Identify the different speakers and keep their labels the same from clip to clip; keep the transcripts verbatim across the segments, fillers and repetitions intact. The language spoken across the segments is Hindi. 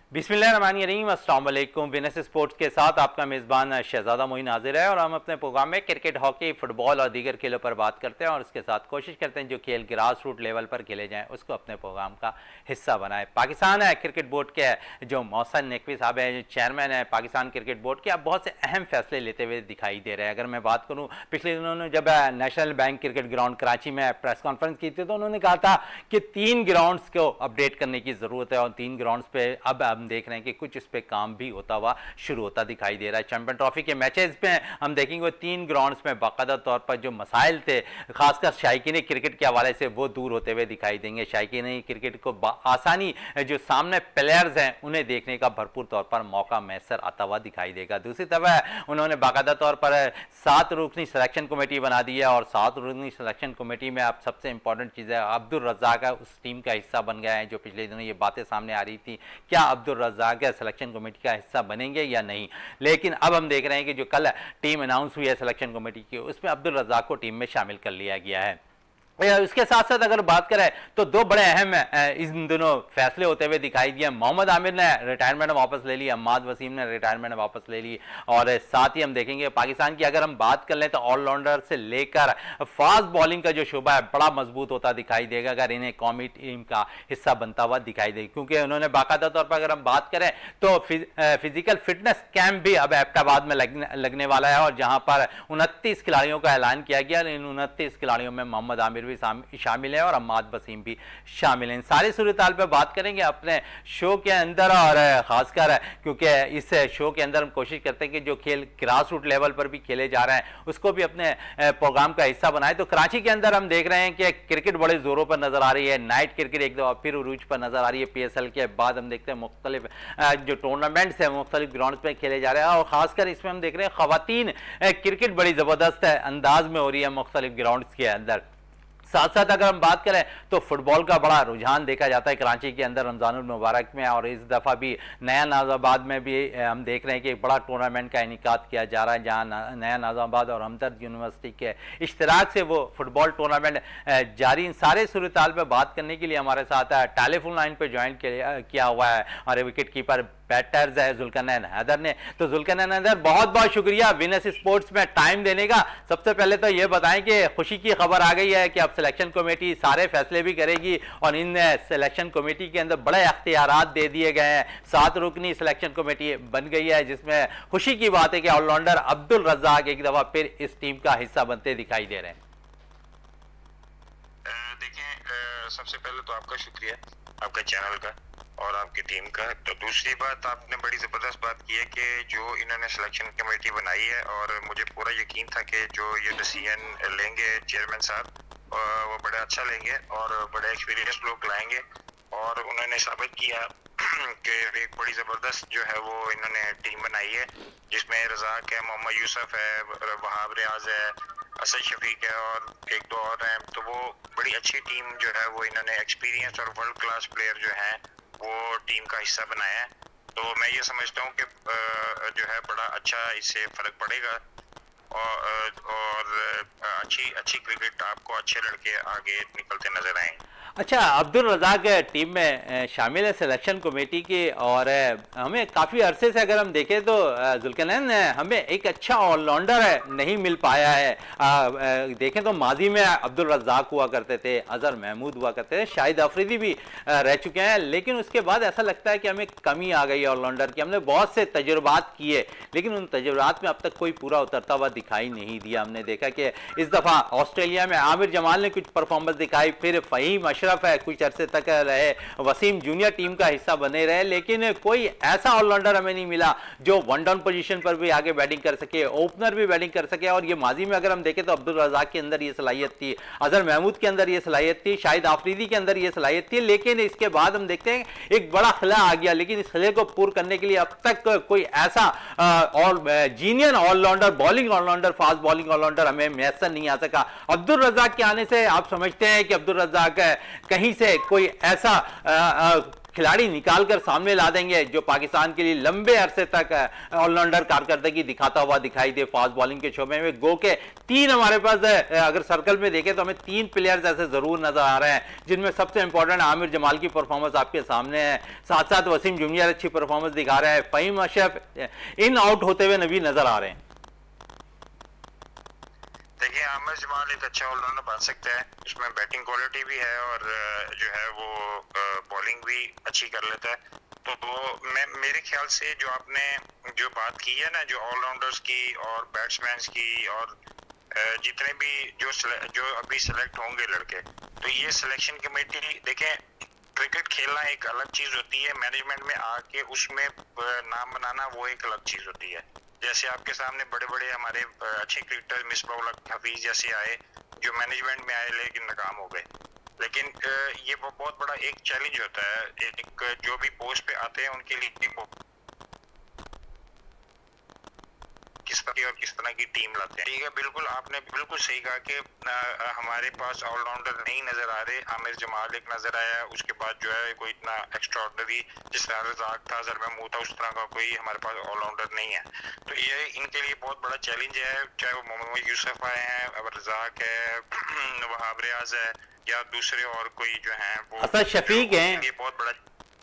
Speaker 1: बिस्मिल्लाहिर्रहमानिर्रहीम, अस्सलाम वालेकुम। विनस स्पोर्ट्स के साथ आपका मेज़बान शहजादा मोइन हाजिर है और हम अपने प्रोग्राम में क्रिकेट, हॉकी, फुटबॉल और दीगर खेलों पर बात करते हैं और उसके साथ कोशिश करते हैं जो खेल ग्रास रूट लेवल पर खेले जाएं उसको अपने प्रोग्राम का हिस्सा बनाएं। पाकिस्तान है क्रिकेट बोर्ड के जो मोहसिन नकवी साहब हैं, जो चेयरमैन है पाकिस्तान क्रिकेट बोर्ड के, अब बहुत से अहम फैसले लेते हुए दिखाई दे रहे हैं। अगर मैं बात करूँ, पिछले दिनों ने जब national bank cricket ground Karachi में प्रेस कॉन्फ्रेंस की थी तो उन्होंने कहा था कि तीन ग्राउंड्स को अपडेट करने की ज़रूरत है और तीन ग्राउंड्स पे अब हम देख रहे हैं कि कुछ इस पे काम भी होता हुआ शुरू होता दिखाई दे रहा है। चैंपियन ट्रॉफी के मैचेस में हम देखेंगे तीन ग्राउंड्स में बाकायदा तौर पर जो मसाइल थे, खासकर शायकीन क्रिकेट के हवाले से, वो दूर होते हुए दिखाई देंगे। शायकीन क्रिकेट को आसानी जो सामने प्लेयर्स हैं उन्हें देखने का भरपूर तौर पर मौका मैसर आता हुआ दिखाई देगा। दूसरी तरफ उन्होंने बाकायदा तौर पर सात रुकनी सिलेक्शन कमेटी बना दी है और सात रुकनी सिलेक्शन कमेटी में अब सबसे इंपॉर्टेंट चीज़ है अब्दुल रज़ाक उस टीम का हिस्सा बन गया है। जो पिछले दिनों ये बातें सामने आ रही थी, क्या अब्दुल रज़ाक सिलेक्शन कमेटी का हिस्सा बनेंगे या नहीं, लेकिन अब हम देख रहे हैं कि जो कल टीम अनाउंस हुई है सिलेक्शन कमेटी की, उसमें अब्दुल रज़ाक को टीम में शामिल कर लिया गया है। इसके साथ साथ अगर बात करें तो दो बड़े अहम इन दोनों फैसले होते हुए दिखाई दिए। मोहम्मद आमिर ने रिटायरमेंट वापस ले ली, अम्माद वसीम ने रिटायरमेंट वापस ले ली और साथ ही हम देखेंगे पाकिस्तान की अगर हम बात कर लें तो ऑलराउंडर से लेकर फास्ट बॉलिंग का जो शोबा है बड़ा मजबूत होता दिखाई देगा अगर इन्हें कौमी टीम का हिस्सा बनता हुआ दिखाई देगा, क्योंकि उन्होंने बाकायदा तौर पर अगर हम बात करें तो फिजिकल फिटनेस कैंप भी अब एबटाबाद में लगने, लगने वाला है और जहां पर उनतीस खिलाड़ियों का ऐलान किया गया। इन उनतीस खिलाड़ियों में मोहम्मद आमिर शामिल है और अम्माद वसीम भी शामिल हैं। सारी सूरत-ए-हाल पे बात करेंगे अपने शो के अंदर और खासकर क्योंकि इस शो के अंदर हम कोशिश करते हैं कि जो खेल ग्रास रूट लेवल पर भी खेले जा रहे हैं उसको भी अपने प्रोग्राम का हिस्सा बनाए। तो कराची के अंदर हम देख रहे हैं कि क्रिकेट बड़े जोरों पर नजर आ रही है, नाइट क्रिकेट एक दफा फिर उरूज पर नजर आ रही है। पी एस एल के बाद हम देखते हैं मुख्तलिफ जो टूर्नामेंट्स है मुख्तलिफ ग्राउंड पे खेले जा रहे हैं और खासकर इसमें हम देख रहे हैं खवातीन क्रिकेट बड़ी जबरदस्त अंदाज में हो रही है मुख्तलिफ ग्राउंड के अंदर। साथ साथ अगर हम बात करें तो फुटबॉल का बड़ा रुझान देखा जाता है कराची के अंदर रमज़ानुल मुबारक में और इस दफ़ा भी नया नाज़ाबाद में भी हम देख रहे हैं कि एक बड़ा टूर्नामेंट का इनेकाद किया जा रहा है जहां नया नाज़ाबाद और हमदर्द यूनिवर्सिटी के इश्तराक से वो फुटबॉल टूर्नामेंट जारी। इन सारे सूरत-ए-हाल पर बात करने के लिए हमारे साथ टेलीफोन लाइन पर ज्वाइन किया हुआ है और विकेट कीपर बैटर्स है जुल्करनैन हैदर ने। तो जुल्करनैन हैदर, बहुत बहुत शुक्रिया विनस स्पोर्ट्स में टाइम देने का। सबसे पहले तो ये बताएं कि खुशी की खबर आ गई है कि अब सिलेक्शन कमेटी सारे फैसले भी करेगी और इन सिलेक्शन कमेटी के अंदर बड़े अख्तियारात दे दिए गए हैं। सात रुकनी सिलेक्शन कमेटी बन गई है जिसमें खुशी की बात है कि ऑलराउंडर अब्दुल रज़ाक एक दफा फिर इस टीम का हिस्सा बनते दिखाई दे रहे हैं।
Speaker 2: देखिए, सबसे पहले तो आपका शुक्रिया, आपका चैनल का और आपकी टीम का। तो दूसरी बात, आपने बड़ी ज़बरदस्त बात की है कि जो इन्होंने सिलेक्शन कमेटी बनाई है और मुझे पूरा यकीन था कि जो ये डिसीजन लेंगे चेयरमैन साहब वो बड़े अच्छा लेंगे और बड़े एक्सपीरियंस लोग लाएंगे और उन्होंने साबित किया कि एक बड़ी ज़बरदस्त जो है वो इन्होंने टीम बनाई है जिसमें रज़ाक है, मोहम्मद यूसुफ है, वहाब रियाज है, असद शफीक है और एक दो और हैं। तो वो बड़ी अच्छी टीम जो है वो इन्होंने एक्सपीरियंस और वर्ल्ड क्लास प्लेयर जो हैं वो टीम का हिस्सा बनाया है। तो मैं ये समझता हूँ कि जो है बड़ा अच्छा इससे फ़र्क पड़ेगा और, और अच्छी अच्छी क्रिकेट आपको अच्छे लड़के आगे निकलते नजर आएंगे।
Speaker 1: अच्छा, अब्दुल रज़ाक टीम में शामिल है सिलेक्शन कमेटी की और हमें काफ़ी अरसे से अगर हम देखें तो जुल्करनैन हमें एक अच्छा ऑलराउंडर नहीं मिल पाया है। देखें तो माजी में अब्दुल रज़ाक हुआ करते थे, अज़हर महमूद हुआ करते थे, शाहिद अफरीदी भी रह चुके हैं, लेकिन उसके बाद ऐसा लगता है कि हमें कमी आ गई है ऑलराउंडर की। हमने बहुत से तजुर्बात किए लेकिन उन तजुर्बात में अब तक कोई पूरा उतरता हुआ दिखाई नहीं दिया। हमने देखा कि इस दफ़ा ऑस्ट्रेलिया में आमिर जमाल ने कुछ परफॉर्मेंस दिखाई, फिर फ़हीम अशरफ है कुछ अरसे तक रहे, वसीम जूनियर टीम का हिस्सा बने रहे, लेकिन कोई ऐसा ऑलराउंडर हमें नहीं मिला जो वन डाउन पोजीशन पर भी आगे बैटिंग कर सके, ओपनर भी बैटिंग कर सके। और ये माजी में अगर हम देखें तो अब्दुल रज़ाक के अंदर ये सलाहियत थी, अज़हर महमूद के अंदर ये सलाहियत थी, शाहिद आफरीदी के अंदर ये सलाहियत थी, लेकिन इसके बाद हम देखते हैं एक बड़ा खला आ गया, लेकिन इस खले को पूर्ण करने के लिए अब तक कोई ऐसा और junior allrounder, bowling allrounder, fast bowling allrounder हमें मैसर नहीं आ सका। अब्दुल रज़ाक के आने से आप समझते हैं कि अब्दुल रज़ाक कहीं से कोई ऐसा खिलाड़ी निकाल कर सामने ला देंगे जो पाकिस्तान के लिए लंबे अरसे तक ऑलराउंडर कारकर्दगी दिखाता हुआ दिखाई दे फास्ट बॉलिंग के शोबे में। गो के तीन हमारे पास अगर सर्कल में देखें तो हमें तीन प्लेयर्स ऐसे जरूर नजर आ रहे हैं जिनमें सबसे इंपॉर्टेंट आमिर जमाल की परफॉर्मेंस आपके सामने है, साथ साथ वसीम जूनियर अच्छी परफॉर्मेंस दिखा रहे हैं, फहीम अशरफ इन आउट होते हुए नबी नजर आ रहे हैं।
Speaker 2: देखिए आमिर जमाल एक अच्छा ऑलराउंडर बन सकता है, उसमें बैटिंग क्वालिटी भी है और जो है वो बॉलिंग भी अच्छी कर लेता है। तो वो मैं मेरे ख्याल से जो आपने जो बात की है ना, जो ऑलराउंडर्स की और बैट्समैन की और जितने भी जो जो अभी सिलेक्ट होंगे लड़के, तो ये सिलेक्शन कमेटी देखें, क्रिकेट खेलना एक अलग चीज होती है, मैनेजमेंट में आके उसमें नाम बनाना वो एक अलग चीज होती है। जैसे आपके सामने बड़े बड़े हमारे अच्छे क्रिकेटर मिसबाह उल हक हफीज जैसे आए जो मैनेजमेंट में आए लेकिन नाकाम हो गए। लेकिन ये बहुत बड़ा एक चैलेंज होता है, एक जो भी पोस्ट पे आते हैं उनके लिए किस तरह की और किस तरह की टीम लाते हैं। ठीक है, बिल्कुल आपने बिल्कुल सही कहा कि हमारे पास ऑलराउंडर नहीं नजर आ रहे। आमिर जमाल एक नजर आया, उसके बाद जो है कोई इतना एक्स्ट्राऑर्डिनरी जिस तरह रज़ाक था, ज़रबा महमूद था, उस तरह का कोई हमारे पास ऑलराउंडर नहीं है। तो ये इनके लिए बहुत बड़ा चैलेंज है, चाहे वो मोहम्मद यूसुफ आए हैं, अब रज़ाक है, वहाब रियाज है या दूसरे और कोई जो है वो
Speaker 1: असद शफीक हैं।
Speaker 2: ये बहुत बड़ा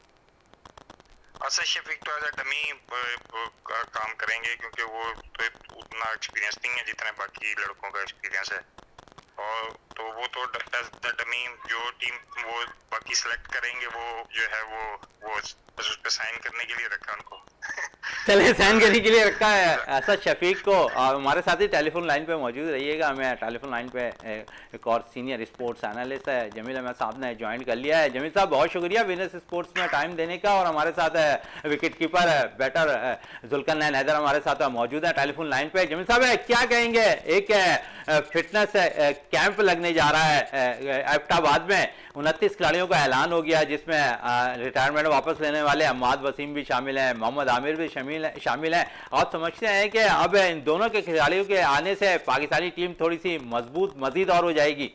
Speaker 2: असद शफीक तो एज ए डमी काम करेंगे क्योंकि वो तो उतना एक्सपीरियंस नहीं है जितना बाकी लड़कों का एक्सपीरियंस है, और तो वो तो डमी जो टीम वो बाकी सिलेक्ट करेंगे वो जो है वो वो बस उस पर साइन करने के लिए रखा उनको।
Speaker 1: चले साइन करने के लिए रखा है असद शफीक को। हमारे साथ ही टेलीफोन लाइन पे मौजूद रहिएगा। हमें टेलीफोन लाइन पे एक और सीनियर स्पोर्ट्स एनालिस्ट है जमील अहमद साहब ने ज्वाइन कर लिया है। जमील साहब बहुत शुक्रिया विनर्स स्पोर्ट्स में टाइम देने का। और हमारे साथ wicket keeper batter Zulqarnain Haider हमारे साथ मौजूद है टेलीफोन लाइन पे। जमील साहब क्या कहेंगे, एक फिटनेस कैंप लगने जा रहा है एबटाबाद में, उनतीस खिलाड़ियों का ऐलान हो गया जिसमें रिटायरमेंट वापस लेने वाले अम्माद वसीम भी शामिल हैं, मोहम्मद आमिर भी शामिल है शामिल हैं आप समझते हैं कि अब इन दोनों के खिलाड़ियों के आने से पाकिस्तानी टीम थोड़ी सी मजबूत मजीद और हो जाएगी?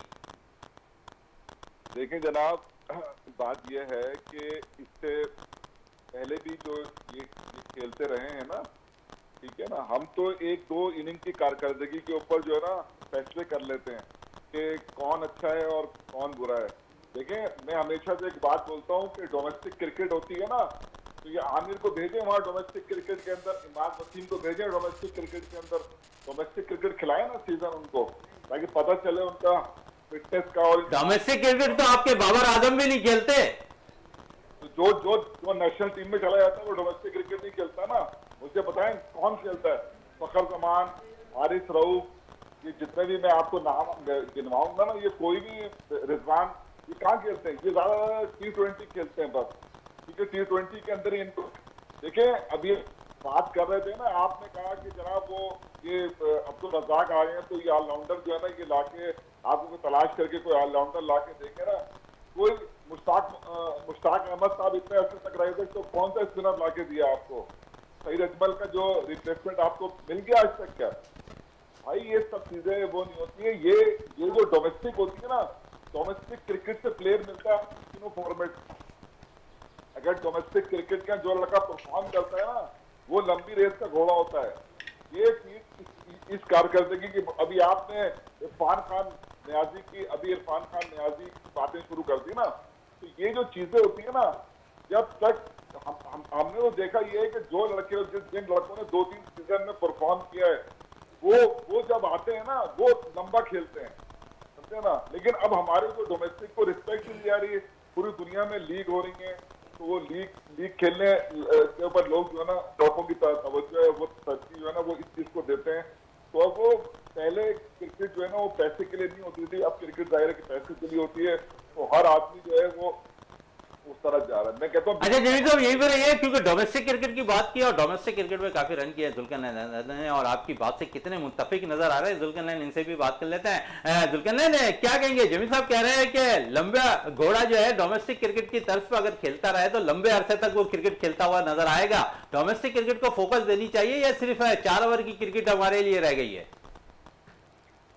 Speaker 3: देखें जनाब, बात यह है कि इससे पहले भी जो ये, ये खेलते रहे हैं ना, ठीक है ना, हम तो एक दो इनिंग की कारकर्दगी के ऊपर जो है ना फैसले कर लेते हैं कि कौन अच्छा है और कौन बुरा है। देखें, मैं हमेशा से एक बात बोलता हूँ कि डोमेस्टिक क्रिकेट होती है ना, तो ये आमिर को भेजें वहाँ डोमेस्टिक क्रिकेट के अंदर, इमाद वसीम को भेजें डोमेस्टिक क्रिकेट के अंदर, डोमेस्टिक क्रिकेट खिलाए ना सीजन उनको, ताकि पता चले उनका फिटनेस का। और
Speaker 1: डोमेस्टिक क्रिकेट तो आपके बाबर आजम भी नहीं खेलते,
Speaker 3: तो जो जो जो नेशनल टीम में चला जाता है वो डोमेस्टिक क्रिकेट नहीं खेलता ना। मुझे बताएं कौन खेलता है? फखर जमान, हारिस रऊफ, ये जितने भी मैं आपको नाम गिनवाऊंगा ना, ये कोई भी, रिजवान, ये कहाँ खेलते हैं? ये ज्यादा टी ट्वेंटी खेलते हैं बस, ठीक है। टी ट्वेंटी के अंदर ही इनको देखें। अभी बात कर रहे थे ना, आपने कहा कि जनाब वो ये अब्दुल रज़ाक आ गए हैं तो ये ऑलराउंडर जो है ना ये लाके आपको तलाश करके कोई ऑलराउंडर लाके देंगे ना। कोई मुश्ताक मुश्ताक अहमद साहब इतने अर्से तक रहे थे तो कौन सा स्पिनर लाके दिया आपको? सईद अजमल का जो रिप्लेसमेंट आपको मिल गया आज तक क्या? भाई ये सब चीजें वो नहीं होती है। ये ये जो डोमेस्टिक होती है ना, डोमेस्टिक क्रिकेट से प्लेयर मिलता है तीनों फॉर्मेट। अगर डोमेस्टिक क्रिकेट का जो लड़का परफॉर्म करता है ना, वो लंबी रेस का घोड़ा होता है। ये चीज इस, इस कारकर्दगी की, अभी आपने इरफान खान नियाजी की अभी इरफान खान नियाजी की बातें शुरू कर दी ना, तो ये जो चीजें होती है ना, जब तक हम, हम हमने तो देखा ये है कि जो लड़के जिस जिन लड़कों ने दो तीन सीजन में परफॉर्म किया है, वो वो जब आते हैं ना वो लंबा खेलते हैं, समझे ना। लेकिन अब हमारे जो डोमेस्टिक को रिस्पेक्ट दी जा रही है, पूरी दुनिया में लीग हो रही है, तो वो लीग लीग खेलने के ऊपर लोग जो है ना, लोगों की तवज्जो है वो तरजीह जो है ना वो इस चीज को देते हैं। तो अब वो पहले क्रिकेट जो है ना वो पैसे के लिए नहीं होती थी, अब क्रिकेट जाहिर है कि पैसे के लिए होती है। तो हर आदमी जो है वो उस तरह जा रहा है। मैं कहता हूँ
Speaker 1: अच्छा जमील साहब यही पर है, क्योंकि डोमेस्टिक क्रिकेट की बात की और डोमेस्टिक क्रिकेट में काफी रन किया जुल्करनैन ने, और आपकी बात से कितने मुत्तफिक नजर आ रहे हैं जुल्करनैन, इनसे भी बात कर लेते हैं। जुल्करनैन क्या कहेंगे? जमील साहब कह रहे हैं कि लंबा घोड़ा जो है डोमेस्टिक क्रिकेट की तर्ज पर अगर खेलता रहे तो लंबे अरसे तक वो क्रिकेट खेलता हुआ नजर आएगा। डोमेस्टिक क्रिकेट को फोकस देनी चाहिए या सिर्फ चार ओवर की क्रिकेट हमारे लिए रह गई है?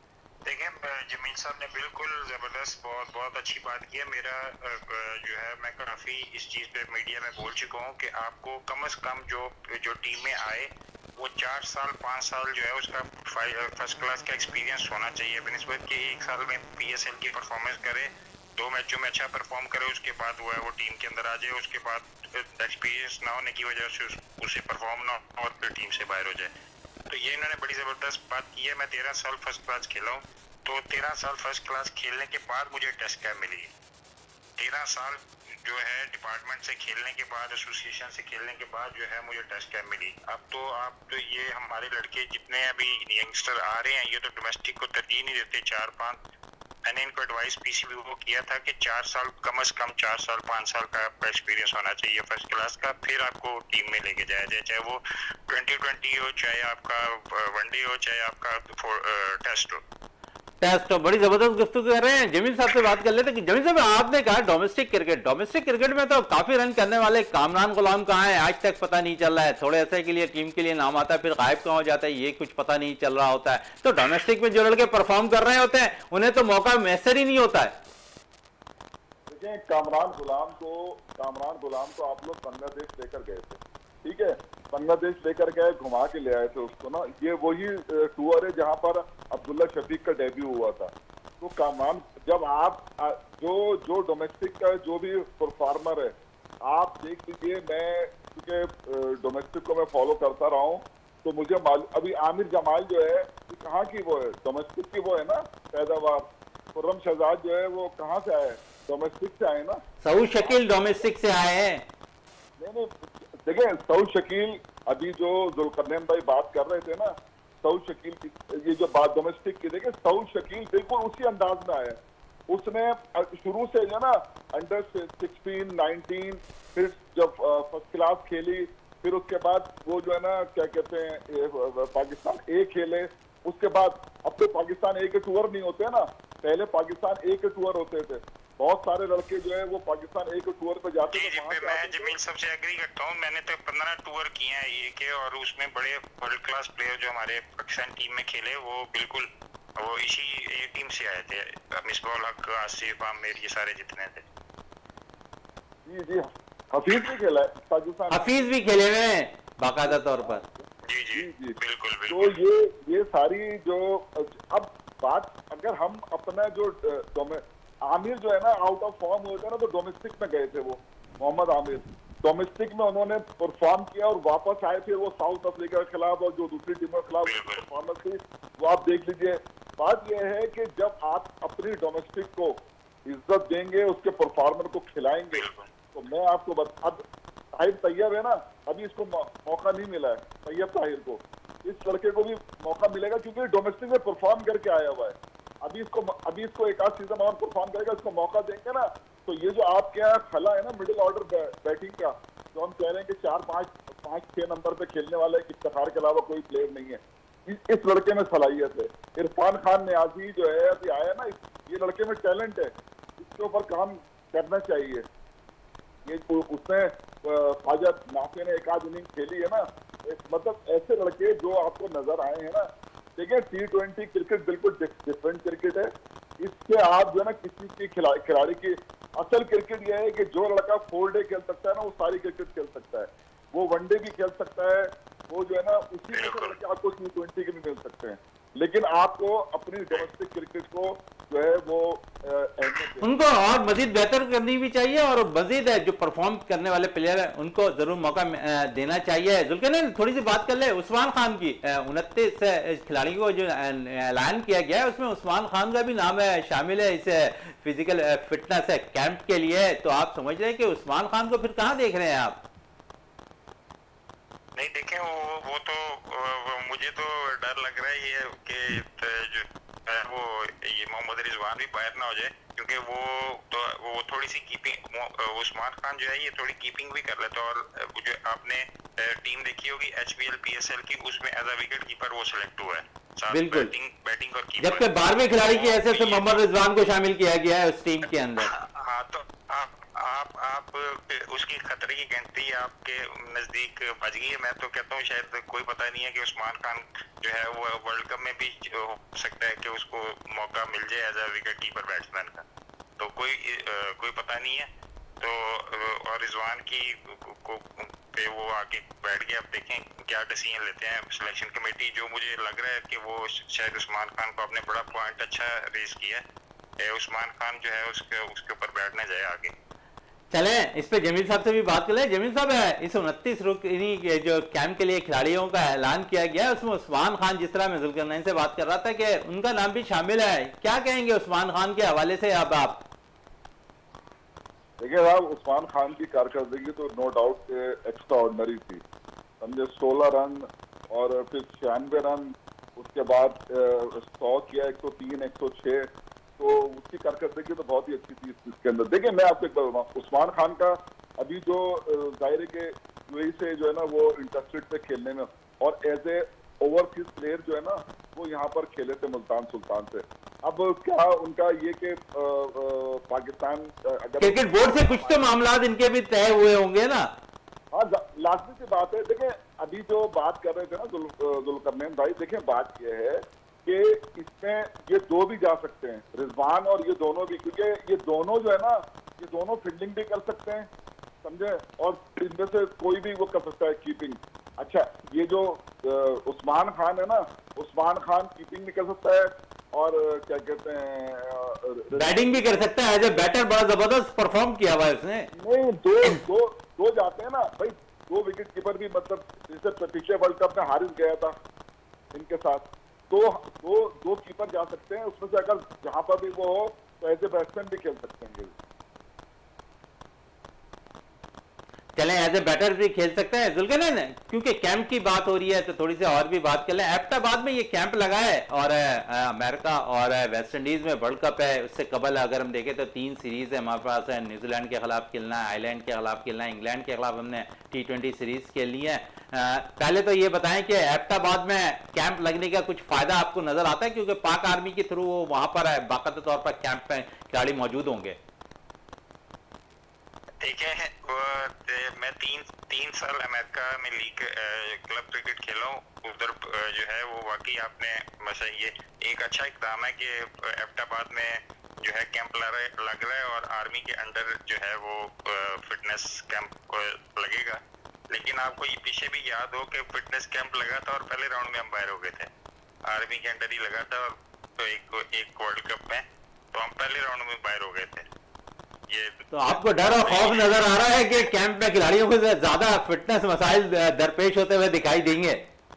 Speaker 2: देखिए जमील साहब ने बिल्कुल ज़बरदस्त बहुत बहुत अच्छी बात की है। मेरा जो है मैं काफ़ी इस चीज़ पे मीडिया में बोल चुका हूँ कि आपको कम से कम जो जो टीम में आए वो चार साल पाँच साल जो है उसका फर्स्ट क्लास का एक्सपीरियंस होना चाहिए बनिस्बत कि एक साल में पीएसएल की परफॉर्मेंस करे, दो मैचों में अच्छा परफॉर्म करे, उसके बाद वो है वो टीम के अंदर आ जाए, उसके बाद एक्सपीरियंस ना होने की वजह से उस, उसे परफॉर्म ना और फिर टीम से बाहर हो जाए। तो ये इन्होंने बड़ी ज़बरदस्त बात की है। मैं तेरह साल फर्स्ट क्लास खेला हूँ, तो तेरह साल फर्स्ट क्लास खेलने के बाद मुझे टेस्ट कैप मिली। तेरह साल जो है डिपार्टमेंट से खेलने के बाद, एसोसिएशन से खेलने के बाद जो है मुझे टेस्ट कैप मिली। अब तो आप तो ये हमारे लड़के जितने अभी यंगस्टर आ रहे हैं ये तो डोमेस्टिक को तरजीह नहीं देते। चार पाँच मैंने इनको एडवाइस पीसीबी को किया था कि चार साल कम से कम चार साल पाँच साल का आपका एक्सपीरियंस होना चाहिए फर्स्ट क्लास का, फिर आपको टीम में लेके जाया जाए, चाहे वो ट्वेंटी ट्वेंटी हो, चाहे आपका वनडे हो, चाहे आपका टेस्ट हो।
Speaker 1: टेस्ट तो बड़ी जबरदस्त गुफ्तगू कर रहे हैं। जमील साहब से बात कर लेते हैं। जमील साहब आपने कहा डोमेस्टिक क्रिकेट, डोमेस्टिक क्रिकेट में तो काफी रन करने वाले कामरान गुलाम कहाँ है आज तक पता नहीं चल रहा है। थोड़े ऐसे के लिए टीम के लिए नाम आता है फिर गायब कहाँ हो जाता है, ये कुछ पता नहीं चल रहा होता है। तो डोमेस्टिक में जो लड़के परफॉर्म कर रहे होते हैं उन्हें तो मौका मैसर ही नहीं होता है।
Speaker 3: देखिए कामरान गुलाम को कामरान गुलाम को आप लोग बांग्लादेश लेकर गए थे, ठीक है, बांग्लादेश लेकर गए, घुमा के ले आए थे उसको ना। ये वही टूर है जहां पर अब्दुल्ला शफीक का डेब्यू हुआ था। तो कामरान जब आप जो जो डोमेस्टिक का जो भी परफॉर्मर है आप देख लीजिए, मैं क्योंकि डोमेस्टिक को मैं फॉलो करता रहा हूँ तो मुझे मालूम अभी आमिर जमाल जो है कहाँ की वो है, डोमेस्टिक की वो है ना पैदावार। खुर्रम शहजाद जो है वो कहाँ से आए, डोमेस्टिक से आए ना।
Speaker 1: सऊद शकील डोमेस्टिक से आए हैं।
Speaker 3: नहीं नहीं देखिए सऊद शकील अभी जो जुल्करनैन भाई बात कर रहे थे ना, सऊद शकील की ये जो बात डोमेस्टिक की, देखिए सऊद शकील बिल्कुल उसी अंदाज में आया। उसने शुरू से जो ना अंडर सिक्सटीन नाइनटीन फिर जब फर्स्ट क्लास खेली, फिर उसके बाद वो जो है ना क्या कहते हैं पाकिस्तान ए खेले, उसके बाद अब तो पाकिस्तान ए के टूर नहीं होते ना, पहले पाकिस्तान ए के टूर होते थे। बहुत सारे लड़के जो है वो पाकिस्तान ए के टूर पे जाते थे।
Speaker 2: मैं जमील सबसे एग्री करता हूँ, मैंने तो पंद्रह टूर किए हैं ए के और उसमें बड़े वर्ल्ड क्लास प्लेयर जो हमारे पाकिस्तान टीम में खेले वो बिल्कुल वो इसी ए टीम से आए थे। मिसबाउल हक, आसिफ, आमिर, ये सारे जितने थे।
Speaker 3: जी जी हफीज भी खेला है पाकिस्तान,
Speaker 1: हफीज भी खेले हुए हैं बाकायदा तौर पर।
Speaker 2: जी जी जी बिल्कुल
Speaker 3: तो
Speaker 2: बिल्कुल।
Speaker 3: ये ये सारी जो अब बात अगर हम अपना जो आमिर जो है ना आउट ऑफ फॉर्म हुए थे ना तो डोमेस्टिक में गए थे वो मोहम्मद आमिर, डोमेस्टिक में उन्होंने परफॉर्म किया और वापस आए फिर वो साउथ अफ्रीका के खिलाफ और जो दूसरी टीमों के खिलाफ परफॉर्मेंस थी वो आप देख लीजिए। बात यह है कि जब आप अपनी डोमेस्टिक को इज्जत देंगे, उसके परफॉर्मर को खिलाएंगे, तो मैं आपको बता, अब ताहिर तैयब है ना, अभी इसको मौका नहीं मिला है तैयब ताहिर को, इस लड़के को भी मौका मिलेगा क्योंकि डोमेस्टिक में परफॉर्म करके आया हुआ है। अभी इसको अभी इसको एक आध सीजन और परफॉर्म करेगा, इसको मौका देंगे ना तो ये जो आपके यहाँ खला है ना मिडिल ऑर्डर बैटिंग का, जो हम कह रहे हैं कि चार पाँच पाँच छह नंबर पे खेलने वाले इफ्तिखार के अलावा कोई प्लेयर नहीं है, इस, इस लड़के में सलाहियत है। इरफान खान नियाजी जो है अभी आया ना, ये लड़के में टैलेंट है, इसके ऊपर काम करना चाहिए। ये उसने ख्वाजा नाफे ने एक आध इनिंग खेली है ना, मतलब ऐसे लड़के जो आपको नजर आए हैं ना। देखिए टी ट्वेंटी क्रिकेट बिल्कुल डिफरेंट क्रिकेट है, इससे आप जो है ना किसी की खिलाड़ी की असल क्रिकेट यह है कि जो लड़का फोर डे खेल सकता है ना वो सारी क्रिकेट खेल सकता है, वो वनडे भी खेल सकता है, वो जो है ना उसी में से लड़के आपको टी ट्वेंटी के भी मिल सकते हैं। लेकिन आपको अपनी डोमेस्टिक क्रिकेट को जो है वो
Speaker 1: उनको और मजीद बेहतर करनी भी चाहिए और मजीद जो परफॉर्म करने वाले प्लेयर हैं उनको जरूर मौका देना चाहिए। जुल्करनैन थोड़ी सी बात कर ले उस्मान खान की, उनतीस खिलाड़ियों को जो ऐलान किया गया है उसमें उस्मान खान का भी नाम है शामिल है इस फिजिकल फिटनेस कैंप के लिए। तो आप समझ रहे हैं कि उस्मान खान को फिर कहाँ देख रहे हैं आप?
Speaker 2: नहीं देखें वो वो तो वो, मुझे तो डर लग रहा है ये कि जो वो ये मोहम्मद रिजवान भी बाहर ना हो जाए, क्योंकि वो तो वो थोड़ी सी कीपिंग, उस्मान खान जो है ये थोड़ी कीपिंग भी कर लेता है। और जो आपने टीम देखी होगी एचपीएल पीएसएल की, उसमें एज अ विकेट कीपर वो सिलेक्ट हुआ है।
Speaker 1: बिल्कुल
Speaker 2: बैटिंग बैटिंग और कीपर,
Speaker 1: जबकि बारहवें खिलाड़ी की हैसियत से मोहम्मद रिजवान को शामिल किया गया है उस टीम के अंदर।
Speaker 2: हाँ तो आप आप उसकी खतरे की घंटी आपके नजदीक बज गई है। मैं तो कहता हूँ शायद कोई पता नहीं है कि उस्मान खान जो है वो वर्ल्ड कप में भी हो सकता है कि उसको मौका मिल जाए as a wicket keeper batsman का, तो कोई आ, कोई पता नहीं है। तो और रिजवान की को पे वो आके बैठ गया। अब देखें क्या डिसीजन लेते हैं सिलेक्शन कमेटी। जो मुझे लग रहा है कि वो शायद उस्मान खान को अपने बड़ा पॉइंट अच्छा रेस किया है, उस्मान खान जो है उसके उसके ऊपर बैठना जाए आगे।
Speaker 1: चले इस पे जमील साहब से भी बात कर ले। जमील साहब है इस उनतीस रुकनी के जो कैंप के लिए खिलाड़ियों का ऐलान किया गया उसमें उस्मान खान, जिस तरह मैं जुल्करनैन से बात कर रहा था कि उनका नाम भी शामिल है, क्या कहेंगे उस्मान खान के हवाले से अब आप?
Speaker 3: देखिए साहब, उस्मान खान की कारकर्दगी तो नो डाउट एक्स्ट्रा ऑर्डिनरी थी, समझे। सोलह रन और फिर छियानवे रन, उसके बाद सौ किया, एक सौ तीन, एक सौ छह, तो उसकी कारकर्दगी तो बहुत ही अच्छी थी इसके अंदर। देखिए मैं आपको एक बात बताऊँ, उस्मान खान का अभी जो जाहिर के यूएई से जो है ना वो इंटरेस्टेड थे खेलने में, और एज ए ओवरसीज प्लेयर जो है ना वो यहाँ पर खेले थे मुल्तान सुल्तान से। अब क्या उनका ये कि पाकिस्तान अगर
Speaker 1: क्रिकेट बोर्ड से कुछ तो मामला इनके भी तय हुए होंगे ना?
Speaker 3: हाँ, लाजमी सी बात है। देखिए अभी जो बात कर रहे थे ना जुल्करनैन भाई, देखिए बात ये है कि इसमें ये दो भी जा सकते हैं, रिजवान और ये दोनों भी, क्योंकि ये दोनों जो है ना ये दोनों फील्डिंग भी कर सकते हैं, समझे, और इनमें से कोई भी वो कर सकता है कीपिंग। अच्छा, ये जो उस्मान खान है ना, उस्मान खान कीपिंग भी कर सकता है और क्या कहते हैं
Speaker 1: बैटिंग भी कर सकता है। एज ए बैटर बड़ा जबरदस्त परफॉर्म किया हुआ है उसने।
Speaker 3: नहीं, दो दो दो जाते हैं ना भाई, दो विकेट कीपर भी, मतलब जैसे पिछले वर्ल्ड कप में हारिस गया था इनके साथ, तो दो दो कीपर जा सकते हैं उसमें से, अगर जहां पर भी वो हो तो एज ए बैट्समैन भी खेल सकते हैं।
Speaker 1: चलें एज ए बैटर भी खेल सकते हैं जुल्करनैन। क्योंकि कैंप की बात हो रही है तो थोड़ी सी और भी बात कर लें। एबटाबाद में ये कैंप लगा है और अमेरिका और वेस्ट इंडीज में वर्ल्ड कप है, उससे कबल अगर हम देखें तो तीन सीरीज है हमारे पास है। न्यूजीलैंड के खिलाफ खेलना है, आयरलैंड के खिलाफ खेलना है, इंग्लैंड के खिलाफ हमने टी ट्वेंटी सीरीज खेलनी है। पहले तो ये बताएं कि एबटाबाद में कैंप लगने का कुछ फायदा आपको नजर आता है, क्योंकि पाक आर्मी के थ्रू वहां पर बाकायदा तौर पर कैंप में खिलाड़ी मौजूद होंगे।
Speaker 2: ठीक है, मैं तीन तीन साल अमेरिका में लीग क्लब क्रिकेट खेला हूँ, उधर जो है वो वाकई आपने मतलब ये एक अच्छा इकदाम है कि एबटाबाद में जो है कैंप लग रहा है और आर्मी के अंडर जो है वो फिटनेस कैंप लगेगा। लेकिन आपको ये पीछे भी याद हो कि फिटनेस कैंप लगा था और पहले राउंड में हम बाहर हो गए थे, आर्मी के अंडर ही लगा था, और तो एक एक वर्ल्ड कप में तो हम पहले राउंड में बाहर हो गए थे। ये
Speaker 1: तो आपको डर और खौफ नजर आ रहा है कि कैंप में खिलाड़ियों को ज्यादा फिटनेस मसाइल दरपेश होते हुए दिखाई देंगे?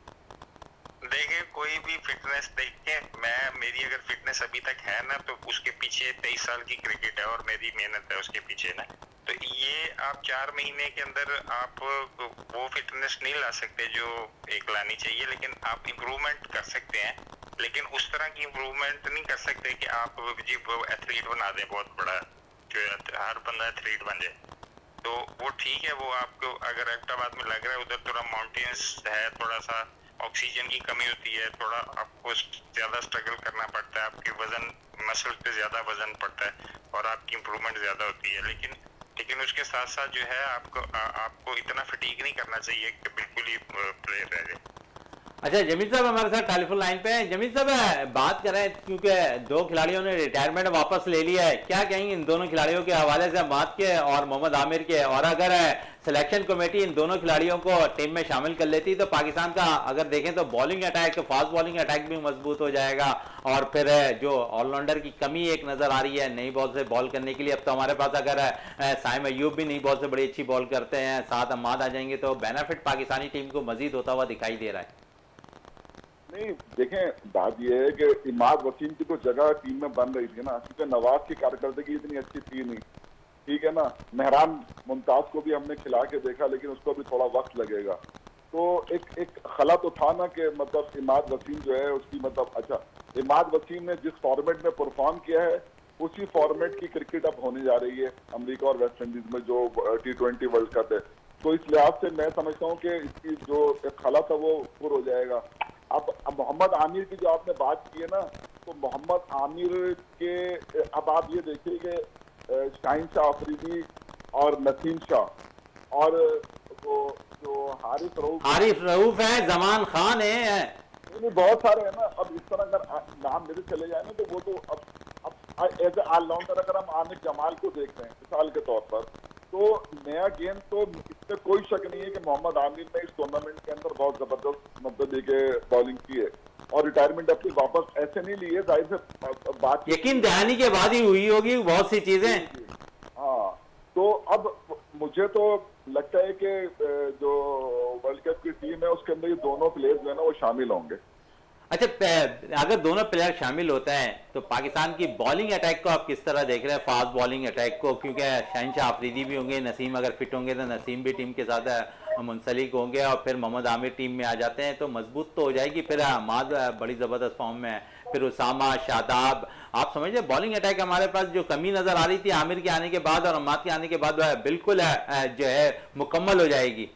Speaker 2: देखिए, कोई भी फिटनेस देखे, मैं मेरी अगर फिटनेस अभी तक है ना तो उसके पीछे तेईस साल की क्रिकेट है और मेरी मेहनत है उसके पीछे ना। तो ये आप चार महीने के अंदर आप वो फिटनेस नहीं ला सकते जो एक लानी चाहिए, लेकिन आप इम्प्रूवमेंट कर सकते हैं। लेकिन उस तरह की इम्प्रूवमेंट नहीं कर सकते कि आप जी एथलीट बना दें बहुत बड़ा, जो हर बंदा एथलीट बन जाए। तो वो ठीक है, वो आपको अगर एबटाबाद में लग रहा है, उधर थोड़ा माउंटेन्स है, थोड़ा सा ऑक्सीजन की कमी होती है, थोड़ा आपको ज्यादा स्ट्रगल करना पड़ता है, आपके वजन मसल पे ज्यादा वजन पड़ता है और आपकी इम्प्रूवमेंट ज्यादा होती है। लेकिन लेकिन उसके साथ साथ जो है आपको आ, आपको इतना फटीग नहीं करना चाहिए कि बिल्कुल ही प्लेयर रह जाए।
Speaker 1: अच्छा, जमील साहब हमारे साथ टेलीफोन लाइन पे हैं। जमील साहब बात करें, क्योंकि दो खिलाड़ियों ने रिटायरमेंट वापस ले लिया है, क्या कहेंगे इन दोनों खिलाड़ियों के हवाले से, अहमद के और मोहम्मद आमिर के? और अगर सिलेक्शन कमेटी इन दोनों खिलाड़ियों को टीम में शामिल कर लेती तो पाकिस्तान का अगर देखें तो बॉलिंग अटैक, तो फास्ट बॉलिंग अटैक भी मजबूत हो जाएगा, और फिर जो ऑलराउंडर की कमी एक नजर आ रही है नई बॉल से बॉल करने के लिए। अब तो हमारे पास अगर साइम अयूब भी नई बॉल से बड़ी अच्छी बॉल करते हैं, साथ अहमद आ जाएंगे, तो बेनिफिट पाकिस्तानी टीम को मजीद होता हुआ दिखाई दे रहा है।
Speaker 3: नहीं, देखें बात यह है कि इमाद वसीम की तो जगह टीम में बन रही थी ना, क्योंकि नवाज की कारकर्दगी इतनी अच्छी थी नहीं, ठीक है ना। मेहरान मुमताज को भी हमने खिला के देखा, लेकिन उसको भी थोड़ा वक्त लगेगा। तो एक एक खला तो था ना कि मतलब इमाद वसीम जो है उसकी मतलब, अच्छा इमाद वसीम ने जिस फॉर्मेट में परफॉर्म किया है उसी फॉर्मेट की क्रिकेट अब होने जा रही है अमेरिका और वेस्ट इंडीज में जो टी ट्वेंटी वर्ल्ड कप है। तो इस लिहाज से मैं समझता हूँ कि इसकी जो एक खला था वो पूरा हो जाएगा। अब अब मोहम्मद आमिर की जो आपने बात की है ना, तो मोहम्मद आमिर के अब आप ये देखिए कि शाहीन शाह अफरीदी और नसीम शाह और वो जो हारिस रऊफ
Speaker 1: हारिस रऊफ है, जमान खान है,
Speaker 3: नहीं बहुत सारे हैं ना। अब इस तरह अगर नाम मेरे चले जाए ना तो वो तो अब अब एज ए ऑलराउंडर अगर हम आमिर जमाल को देख रहे हैं मिसाल के तौर पर, तो नया गेम तो इसमें कोई शक नहीं है कि मोहम्मद आमिर ने इस टूर्नामेंट के अंदर बहुत जबरदस्त मतलब देके बॉलिंग की है और रिटायरमेंट अपनी वापस ऐसे नहीं ली है, जाहिर से बात
Speaker 1: यकीन दहानी के बाद ही हुई होगी बहुत सी चीजें।
Speaker 3: हाँ, तो अब मुझे तो लगता है कि जो वर्ल्ड कप की टीम है उसके अंदर ये दोनों प्लेयर्स जो है ना वो शामिल होंगे।
Speaker 1: अच्छा, अगर दोनों प्लेयर शामिल होते हैं तो पाकिस्तान की बॉलिंग अटैक को आप किस तरह देख रहे हैं, फास्ट बॉलिंग अटैक को? क्योंकि शहनशाह आफरीदी भी होंगे, नसीम अगर फिट होंगे तो नसीम भी टीम के साथ मुंसलिक होंगे और फिर मोहम्मद आमिर टीम में आ जाते हैं तो मजबूत तो हो जाएगी। फिर अहमद बड़ी ज़बरदस्त फॉर्म में है, फिर उसामा, शादाब, आप समझिए बॉलिंग अटैक हमारे पास जो कमी नजर आ रही थी आमिर के आने के बाद और अहमद के आने के बाद बिल्कुल जो है मुकम्मल हो जाएगी।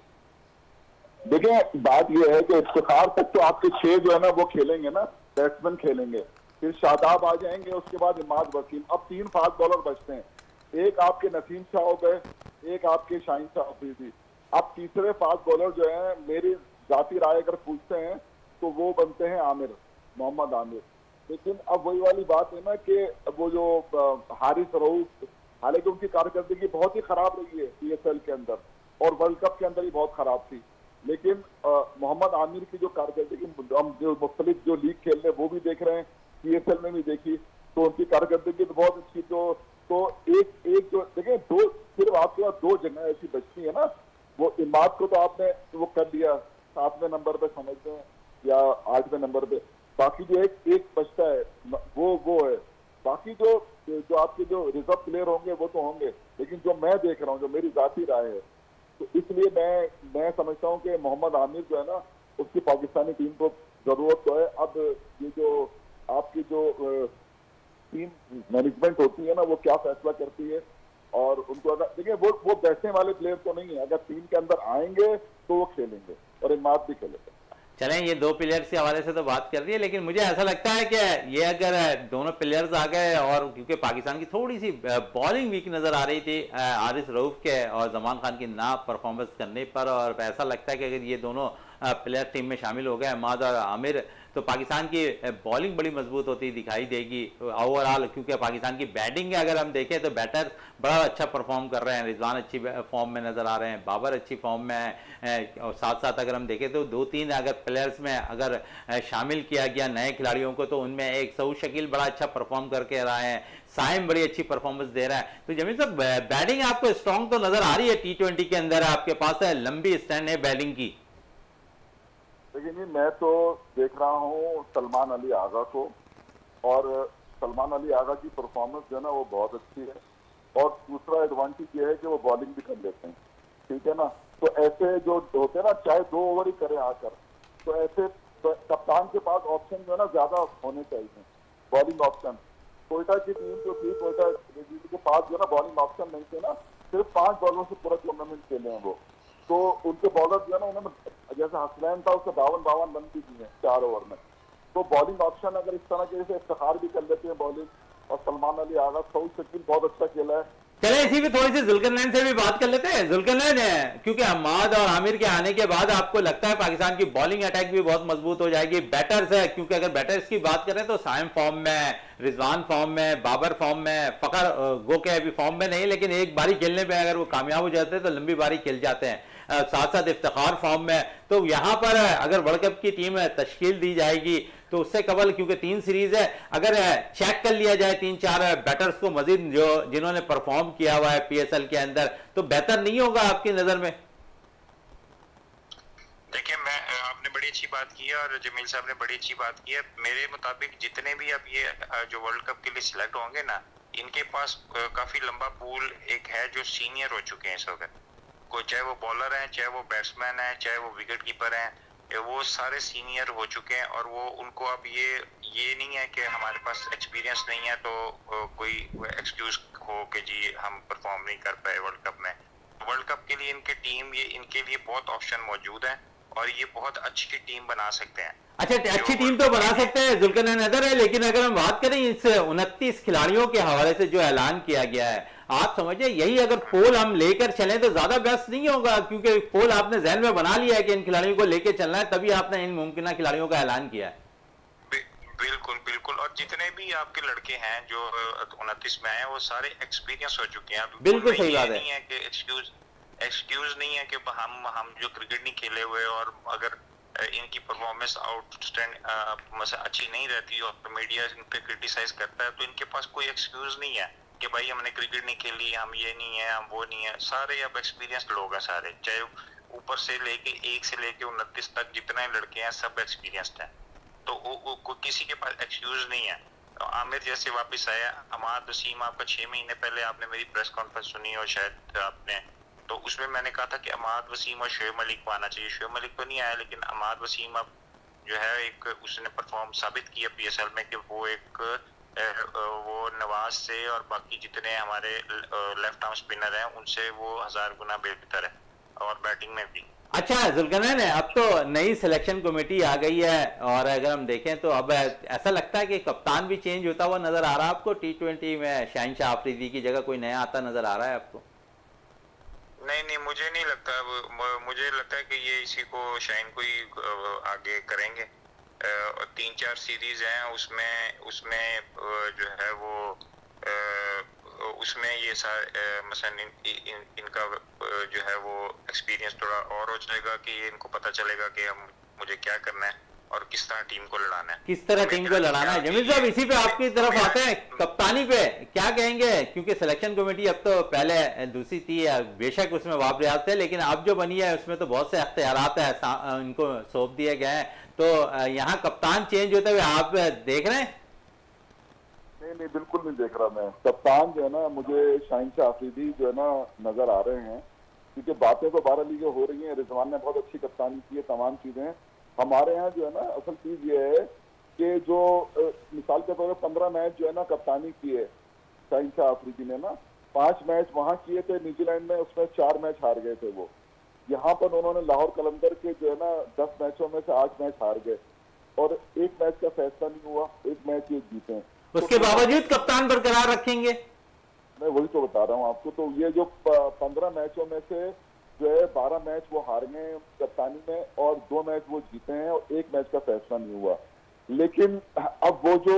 Speaker 3: देखिए बात यह है कि इफ्तिखार तक तो आपके छह जो है ना वो खेलेंगे ना, बैट्समैन खेलेंगे, फिर शादाब आ जाएंगे, उसके बाद इमाद वसीम, अब तीन फास्ट बॉलर बचते हैं, एक आपके नसीम शाह हो गए, एक आपके शाहीन शाह अफरीदी। अब तीसरे फास्ट बॉलर जो है मेरी जाती राय अगर पूछते हैं तो वो बनते हैं आमिर, मोहम्मद आमिर। लेकिन अब वही वाली बात है ना कि वो जो हारिस रऊफ, हालांकि उनकी कारकर्दगी बहुत ही खराब रही है पी एस एल के अंदर और वर्ल्ड कप के अंदर ही बहुत खराब थी, लेकिन मोहम्मद आमिर की जो कारकर्दगी हम जो मुख्तलिफ जो लीग खेल रहे हैं वो भी देख रहे हैं, पी एस एल में भी देखी तो उनकी कारकर्दगी तो बहुत अच्छी। तो तो एक एक जो देखें दो सिर्फ आपके पास दो जगह ऐसी बचती है ना, वो इमाद को तो आपने वो कर दिया सातवें नंबर पे समझते हैं या आठवें नंबर पे, बाकी जो एक एक बचता है वो वो है। बाकी जो जो आपके जो रिजर्व प्लेयर होंगे वो तो होंगे, लेकिन जो मैं देख रहा हूँ, जो मेरी जाती राय है, तो इसलिए मैं मैं समझता हूँ कि मोहम्मद आमिर जो है ना उसकी पाकिस्तानी टीम को जरूरत तो है। अब ये जो आपकी जो टीम मैनेजमेंट होती है ना वो क्या फैसला करती है और उनको अगर देखिए वो वो बैठने वाले प्लेयर तो नहीं है, अगर टीम के अंदर आएंगे तो वो खेलेंगे और इमाद भी खेलेंगे।
Speaker 1: चलें, ये दो प्लेयर्स के हवाले से तो बात कर रही है, लेकिन मुझे ऐसा लगता है कि ये अगर दोनों प्लेयर्स आ गए और क्योंकि पाकिस्तान की थोड़ी सी बॉलिंग वीक नज़र आ रही थी हारिस रऊफ के और जमान खान की ना परफॉर्मेंस करने पर, और ऐसा लगता है कि अगर ये दोनों प्लेयर टीम में शामिल हो गए अहमद और आमिर तो पाकिस्तान की बॉलिंग बड़ी मजबूत होती दिखाई देगी ओवरऑल। क्योंकि पाकिस्तान की बैटिंग अगर हम देखें तो बैटर बड़ा अच्छा परफॉर्म कर रहे हैं, रिजवान अच्छी फॉर्म में नज़र आ रहे हैं, बाबर अच्छी फॉर्म में है, और साथ साथ अगर हम देखें तो दो तीन अगर प्लेयर्स में अगर शामिल किया गया नए खिलाड़ियों को तो उनमें एक सऊद शकील बड़ा अच्छा परफॉर्म करके रहा है, साइम बड़ी अच्छी परफॉर्मेंस दे रहा है। तो जमीन साहब बैटिंग आपको स्ट्रॉन्ग तो नजर आ रही है, टी ट्वेंटी के अंदर आपके पास है लंबी स्टैंड है बैटिंग की।
Speaker 3: लेकिन मैं तो देख रहा हूँ सलमान अली आगा को, और सलमान अली आगा की परफॉर्मेंस जो है ना वो बहुत अच्छी है, और दूसरा एडवांटेज ये है कि वो बॉलिंग भी कर लेते हैं, ठीक है ना। तो ऐसे जो होते हैं ना, चाहे दो ओवर ही करें आकर, तो ऐसे तो कप्तान के पास ऑप्शन जो है ना ज्यादा होने चाहिए, बॉलिंग ऑप्शन। कोयटा की टीम जो थी, कोयटा के पास जो है ना बॉलिंग ऑप्शन नहीं थे ना, सिर्फ पांच बॉलों से पूरा टूर्नामेंट खेले हैं वो, तो उनके बॉलर जो है ना उन्होंने जैसे हसनैन था उससे बावन बावन रन भी दिए चार ओवर में। तो बॉलिंग ऑप्शन अगर इस तरह के जैसे इफ्तिखार भी कर लेते हैं बॉलिंग, और सलमान अली आगा, सऊद शकील बहुत अच्छा खेला है।
Speaker 1: चले इसी पे थोड़ी सी जुल्करनैन से भी बात कर लेते हैं। जुल्करनैन है क्योंकि अहमद और आमिर के आने के बाद आपको लगता है पाकिस्तान की बॉलिंग अटैक भी बहुत मजबूत हो जाएगी। बैटर्स है, क्योंकि अगर बैटर्स की बात करें तो साइम फॉर्म में, रिजवान फॉर्म में, बाबर फॉर्म में, फखर गो के अभी फॉर्म में नहीं, लेकिन एक बारी खेलने पे अगर वो कामयाब हो जाते हैं तो लंबी बारी खेल जाते हैं, साथ साथ इफ्तिखार फॉर्म में। तो यहाँ पर अगर वर्ल्ड कप की टीम तश्कील दी जाएगी तो उससे कबल, क्योंकि तीन सीरीज है, अगर चेक कर लिया जाए तीन चार बैटर्स को मजीद जो जिन्होंने परफॉर्म किया हुआ है पीएसएल के अंदर, तो बेहतर नहीं होगा आपकी नजर में?
Speaker 2: देखिए, मैं आपने बड़ी अच्छी बात की है और जमील साहब ने बड़ी अच्छी बात की है। मेरे मुताबिक जितने भी अब ये जो वर्ल्ड कप के लिए सिलेक्ट होंगे ना, इनके पास काफी लंबा पूल एक है जो सीनियर हो चुके हैं इस वक्त, को चाहे वो बॉलर हैं, चाहे वो बैट्समैन हैं, चाहे वो विकेट कीपर हैं, वो सारे सीनियर हो चुके हैं। और वो उनको अब ये ये नहीं है कि हमारे पास एक्सपीरियंस नहीं है तो कोई एक्सक्यूज हो कि जी हम परफॉर्म नहीं कर पाए वर्ल्ड कप में। वर्ल्ड कप के लिए इनके टीम ये इनके लिए बहुत ऑप्शन मौजूद है और ये बहुत अच्छी टीम बना सकते हैं।
Speaker 1: अच्छा, अच्छी टीम तो बना सकते हैं, जुल्करनैन हैदर है, लेकिन अगर हम बात करें इस उनतीस खिलाड़ियों के हवाले से जो ऐलान किया गया है, आप समझे यही अगर पोल हम लेकर चलें तो ज्यादा बेस्ट नहीं होगा? क्योंकि पोल आपने जहन में बना लिया है कि इन खिलाड़ियों को लेकर चलना है, तभी आपने इन मुमकिन खिलाड़ियों का ऐलान किया है।
Speaker 2: बिल्कुल बिल्कुल, और जितने भी आपके लड़के हैं जो उनतीस में आए वो सारे एक्सपीरियंस हो चुके हैं।
Speaker 1: बिल्कुल सही बात है।
Speaker 2: नहीं है कि एक्सक्यूज एक्सक्यूज नहीं है कि हम हम जो क्रिकेट नहीं खेले हुए और अगर इनकी परफॉर्मेंस आउटस्टैंड अच्छी नहीं रहती और मीडिया इन पे क्रिटिसाइज करता है तो इनके पास कोई एक्सक्यूज नहीं है कि भाई हमने क्रिकेट नहीं खेली, हम ये नहीं है, हम वो नहीं है। सारे अब एक्सपीरियंस लोग हैं सारे, चाहे ऊपर से लेके एक से लेके उनतीस तक जितने लड़के हैं सब एक्सपीरियंस्ड हैं, तो वो, वो, वो किसी के पास एक्सक्यूज नहीं है। तो आमिर जैसे वापस आया, अमाद वसीम आपका छह महीने पहले आपने मेरी प्रेस कॉन्फ्रेंस सुनी और शायद आपने, तो उसमें मैंने कहा था कि अमाद वसीम और शोएब मलिक को आना चाहिए। शोएब मलिक तो नहीं आया, लेकिन अमाद वसीम अब जो है एक उसने परफॉर्म साबित किया पीएसएल में कि वो एक वो नवाज से और बाकी जितने हमारे लेफ्ट आर्म स्पिनर हैं उनसे वो हजार गुना बेहतर है और बैटिंग में भी।
Speaker 1: अच्छा जुल्करनैन है, अब तो नई सिलेक्शन कमेटी आ गई है और अगर हम देखें तो अब ऐसा लगता है कि कप्तान भी चेंज होता हुआ नजर आ रहा है आपको? टी ट्वेंटी में शाहिनशाह अफरीदी की जगह कोई नया आता नजर आ रहा है आपको?
Speaker 2: नहीं नहीं, मुझे नहीं लगता। मुझे लगता है कि ये इसी को शाहीन को ही आगे करेंगे। तीन चार सीरीज हैं उसमें उसमें जो है वो उसमें ये मसलन इन, इन, इनका जो है वो एक्सपीरियंस थोड़ा और हो जाएगा कि इनको पता चलेगा कि हम मुझे क्या करना है और किस तरह टीम को लड़ाना है,
Speaker 1: किस तरह टीम को लड़ाना है। जमील साहब इसी पे आपकी तरफ आते हैं, कप्तानी पे क्या कहेंगे? क्योंकि सिलेक्शन कमेटी अब तो पहले दूसरी थी, बेशक उसमें वाबरियात थे, लेकिन अब जो बनी है उसमें तो बहुत से अख्तियारात है इनको सौंप दिए गए हैं, तो यहाँ कप्तान चेंज होते हुए आप देख रहे हैं?
Speaker 3: नहीं नहीं, बिल्कुल नहीं देख रहा मैं। कप्तान जो है ना, मुझे शाहिनशाह अफरीदी जो है ना नजर आ रहे हैं, क्योंकि बातें तो बारह लीगें हो रही हैं, रिजवान ने बहुत अच्छी कप्तानी की है, तमाम चीजें। हमारे यहाँ जो है ना असल चीज ये है कि जो मिसाल के तौर पर पंद्रह मैच जो है ना कप्तानी की है शाहिनशाह अफरीदी ने ना, पांच मैच वहां किए थे न्यूजीलैंड में, उसमें चार मैच हार गए थे वो। यहाँ पर उन्होंने लाहौर कलंदर के जो है ना दस मैचों में से आठ मैच हार गए और एक मैच का फैसला नहीं हुआ, एक मैच ये जीते हैं।
Speaker 1: उसके तो बावजूद कप्तान बरकरार रखेंगे?
Speaker 3: मैं वही तो बता रहा हूँ आपको। तो ये जो पंद्रह मैचों में से जो है बारह मैच वो हार गए कप्तानी में और दो मैच वो जीते हैं और एक मैच का फैसला नहीं हुआ। लेकिन अब वो जो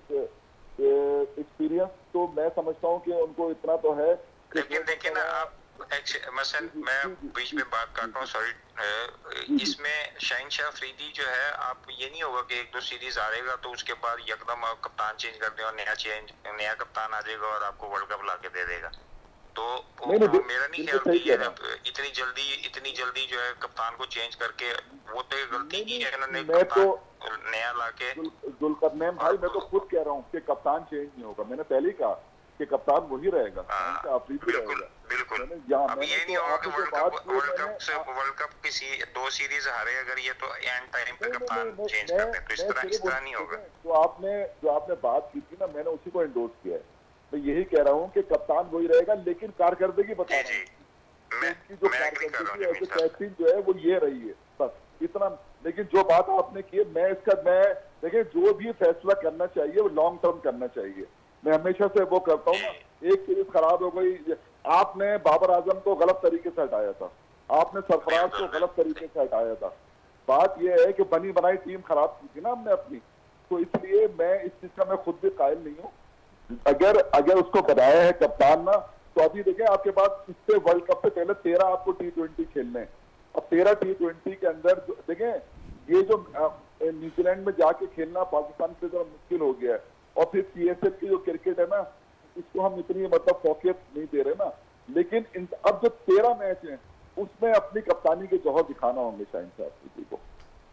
Speaker 3: एक्सपीरियंस तो मैं समझता हूँ कि उनको इतना तो है।
Speaker 2: लेकिन देखिए ना आप, मसलन मैं बीच में बात करता हूँ, सॉरी, इसमें शाहिनशाह अफरीदी जो है, आप ये नहीं होगा कि एक दो सीरीज हारेगा तो उसके बाद एकदम आप कप्तान चेंज कर दें और नया चेंज नया कप्तान आ जाएगा और आपको वर्ल्ड कप ला के दे देगा। तो
Speaker 3: नहीं, नहीं,
Speaker 2: मेरा नहीं ख्याल कि ये इतनी जल्दी इतनी जल्दी जो है कप्तान को चेंज करके, वो तो गलती की है इन्होंने कप्तान तो नया लाके।
Speaker 3: जुल्करनैन भाई मैं तो खुद कह रहा हूँ कि कप्तान चेंज नहीं होगा। मैंने पहले ही कहा कि कप्तान वही रहेगा, अफरीदी रहेगा।
Speaker 2: बिल्कुल, अब ये नहीं होगा कि वर्ल्ड कप वर्ल्ड कप से वर्ल्ड कप की दो सीरीज हारे अगर ये तो एंड टाइम पे कप्तान चेंज कर दें, तो इस तरह इस तरह नहीं होगा।
Speaker 3: तो आपने जो आपने बात की थी ना, मैंने उसी को एंडोर्स किया है। मैं यही कह रहा हूँ कि कप्तान वही रहेगा, लेकिन कारकर्दगी बता रहा हूँ, उसकी जो कारकर्दगी है, जो कैप्टन जो है वो ये रही है, बस इतना। लेकिन जो बात आपने की, मैं इसका मैं देखिए जो भी फैसला करना चाहिए वो लॉन्ग टर्म करना चाहिए। मैं हमेशा से वो करता हूँ ना, एक सीरीज खराब हो गई, आपने बाबर आजम को गलत तरीके से हटाया था, आपने सरफराज को गलत तरीके से हटाया था। बात यह है कि बनी बनाई टीम खराब की थी ना हमने अपनी, तो इसलिए मैं इस चीज का मैं खुद भी कायल नहीं हूँ। अगर अगर उसको बनाया है कप्तान ना, तो अभी देखें आपके पास इससे वर्ल्ड कप से पहले तेरह आपको टी ट्वेंटी खेलने हैं। अब तेरह टी ट्वेंटी के अंदर देखें, ये जो न्यूजीलैंड में जाके खेलना पाकिस्तान से जरा मुश्किल हो गया है, और फिर पीएसएल की जो क्रिकेट है ना, इसको हम इतनी मतलब फोकस नहीं दे रहे ना। लेकिन इन, अब जो तेरह मैच हैं उसमें अपनी कप्तानी के जौहर दिखाना होंगे शाहिनशाह अफरीदी को।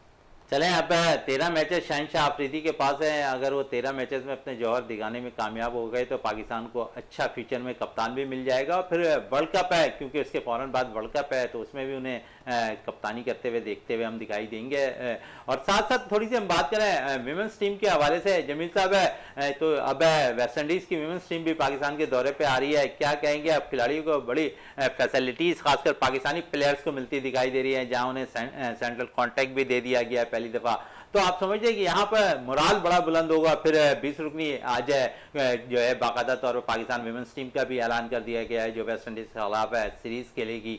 Speaker 1: चलें अब तेरह मैचेस शहनशाह अफरीदी के पास हैं, अगर वो तेरह मैचेस में अपने जौहर दिखाने में कामयाब हो गए तो पाकिस्तान को अच्छा फ्यूचर में कप्तान भी मिल जाएगा। और फिर वर्ल्ड कप है, क्योंकि उसके फ़ौरन बाद वर्ल्ड कप है, तो उसमें भी उन्हें कप्तानी करते हुए देखते हुए हम दिखाई देंगे। और साथ साथ थोड़ी सी हम बात करें विमेंस टीम के हवाले से, जमील साहब है तो अब वेस्ट इंडीज़ की विमेंस टीम भी पाकिस्तान के दौरे पर आ रही है, क्या कहेंगे? अब खिलाड़ियों को बड़ी फैसिलिटीज़ खासकर पाकिस्तानी प्लेयर्स को मिलती दिखाई दे रही है, जहाँ उन्हें सेंट्रल कॉन्ट्रैक्ट भी दे दिया गया है पहली दफ़ा। तो आप समझते हैं कि यहाँ पर मोराल बड़ा बुलंद होगा। फिर बीस रुकनी आज है जो है बाकायदा तौर पर पाकिस्तान विमेंस टीम का भी ऐलान कर दिया गया है जो वेस्ट इंडीज के खिलाफ है सीरीज खेलेगी।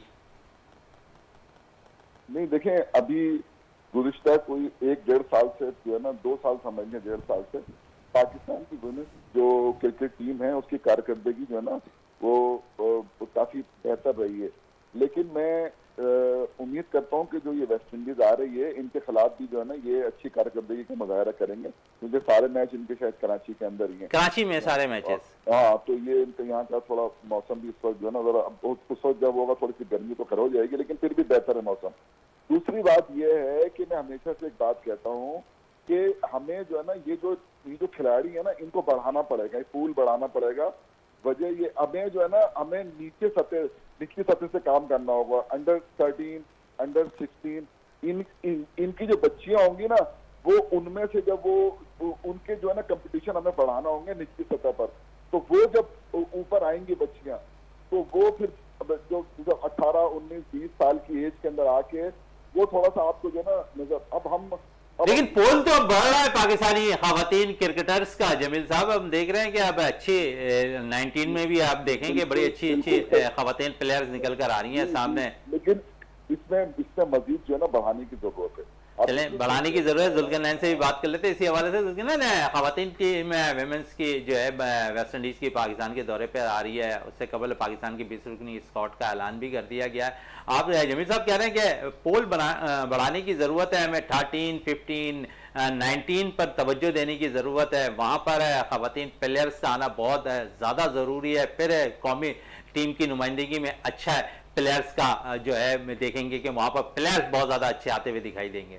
Speaker 3: नहीं देखें, अभी गुज़िश्ता कोई एक डेढ़ साल से जो है ना, दो साल समझ लें, डेढ़ साल से पाकिस्तान की विमेंस जो क्रिकेट टीम है उसकी कारकर्दगी जो है ना वो, वो काफी बेहतर रही है। लेकिन मैं उम्मीद करता हूं कि जो ये वेस्ट इंडीज आ रही है इनके खिलाफ भी जो है ना ये अच्छी कारकर्दगी का मुजाहरा करेंगे, क्योंकि सारे मैच इनके शायद कराची के अंदर ही हैं,
Speaker 1: कराची में सारे मैचेस।
Speaker 3: हाँ, तो ये इनके यहाँ का थोड़ा मौसम भी इस वक्त जो है ना जरा, उस वक्त जब होगा थोड़ी सी गर्मी तो खर हो जाएगी, लेकिन फिर भी बेहतर है मौसम। दूसरी बात यह है कि मैं हमेशा से एक बात कहता हूँ कि हमें जो है ना ये जो ये जो खिलाड़ी है ना इनको बढ़ाना पड़ेगा, पूल बढ़ाना पड़ेगा। वजह ये हमें जो है ना हमें नीचे सतह निचली सतह से काम करना होगा। अंडर थर्टीन, अंडर सिक्सटीन, इन, इन इनकी जो बच्चियां होंगी ना वो उनमें से जब वो उनके जो है ना कंपटीशन हमें बढ़ाना होंगे निचली सतह पर, तो वो जब ऊपर आएंगी बच्चियां तो वो फिर जो जो अठारह उन्नीस बीस साल की एज के अंदर आके वो थोड़ा सा आपको जो है ना नजर अब हम अब
Speaker 1: लेकिन पोल तो अब बढ़ रहा है पाकिस्तानी खवातीन क्रिकेटर्स का। जमील साहब हम देख रहे हैं कि अब अच्छी नाइनटीन में भी आप देखेंगे बड़ी अच्छी अच्छी खवातीन प्लेयर्स निकल कर आ रही हैं सामने,
Speaker 3: लेकिन इसमें इसमें मजीद जो है ना बढ़ाने की जरूरत है।
Speaker 1: चले बढ़ाने की जरूरत है। जुल्करनैन से भी बात कर लेते हैं इसी हवाले से। जुल्करनैन खवातीन टीम वेमेंस की जो है वेस्ट इंडीज की पाकिस्तान के दौरे पर आ रही है, उससे कबल पाकिस्तान की बीस रुकनी स्क्वाड का ऐलान भी कर दिया गया है। आप जमील साहब कह रहे हैं कि पोल बना बढ़ाने की जरूरत है, हमें थर्टीन फिफ्टीन नाइनटीन पर तवज्जो देने की ज़रूरत है, वहाँ पर ख़वातीन प्लेयर्स का आना बहुत ज़्यादा ज़रूरी है। फिर कौमी टीम की नुमाइंदगी में अच्छा है प्लेयर्स का जो है देखेंगे कि वहाँ पर प्लेयर्स बहुत ज़्यादा अच्छे आते हुए दिखाई देंगे।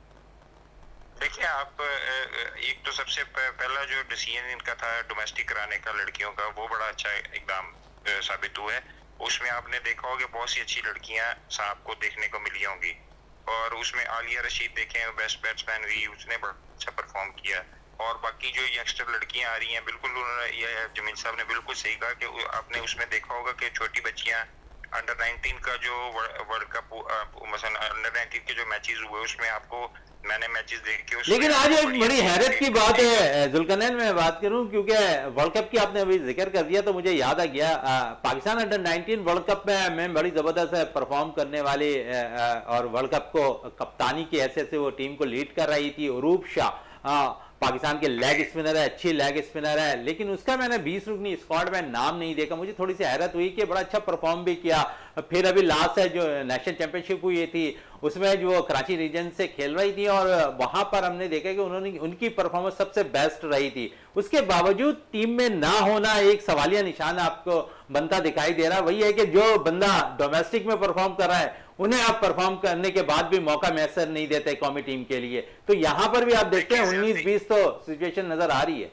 Speaker 2: देखिए आप एक तो सबसे पहला जो डिसीजन इनका था डोमेस्टिक कराने का लड़कियों का, वो बड़ा अच्छा एकदम साबित हुआ है। उसमें आपने देखा होगा बहुत सी अच्छी लड़कियां आपको देखने को मिली होंगी, और उसमें आलिया रशीद देखें बेस्ट बैट्समैन हुई, उसने बड़ा अच्छा परफॉर्म किया। और बाकी जो यंगस्टर लड़कियां आ रही हैं, बिल्कुल उन्होंने जमील साहब ने बिल्कुल सही कहा कि आपने उसमें देखा होगा कि छोटी बच्चियां अंडर नाइनटीन का जो वर्ल्ड कप मसलन अंडर नाइनटीन के जो मैचेस हुए उसमें आपको मैंने मैचेस देखे।
Speaker 1: लेकिन आज एक बड़ी हैरत की बात है जुल्करनैन, मैं बात करूं क्योंकि वर्ल्ड कप की आपने अभी जिक्र कर दिया तो मुझे याद आ गया, Pakistan under nineteen world cup में मैं बड़ी जबरदस्त परफॉर्म करने वाली और वर्ल्ड कप को कप्तानी की हैसियत से वो टीम को लीड कर रही थी अरूप शाह, पाकिस्तान के लेग स्पिनर है, अच्छी लेग स्पिनर है, लेकिन उसका मैंने बीस रुकनी स्क्वाड में नाम नहीं देखा। मुझे थोड़ी सी हैरत हुई कि बड़ा अच्छा परफॉर्म भी किया। फिर अभी लास्ट है जो नेशनल चैंपियनशिप हुई थी उसमें जो कराची रीजन से खेल रही थी और वहां पर हमने देखा कि उन्होंने उनकी परफॉर्मेंस सबसे बेस्ट रही थी। उसके बावजूद टीम में ना होना एक सवालिया निशान आपको बनता दिखाई दे रहा है। वही है कि जो बंदा डोमेस्टिक में परफॉर्म कर रहा है उन्हें आप परफॉर्म करने के बाद भी मौका मैसर नहीं देते कौमी टीम के लिए। तो यहां पर भी आप देखते हैं उन्नीस बीस तो सिचुएशन नजर आ रही है।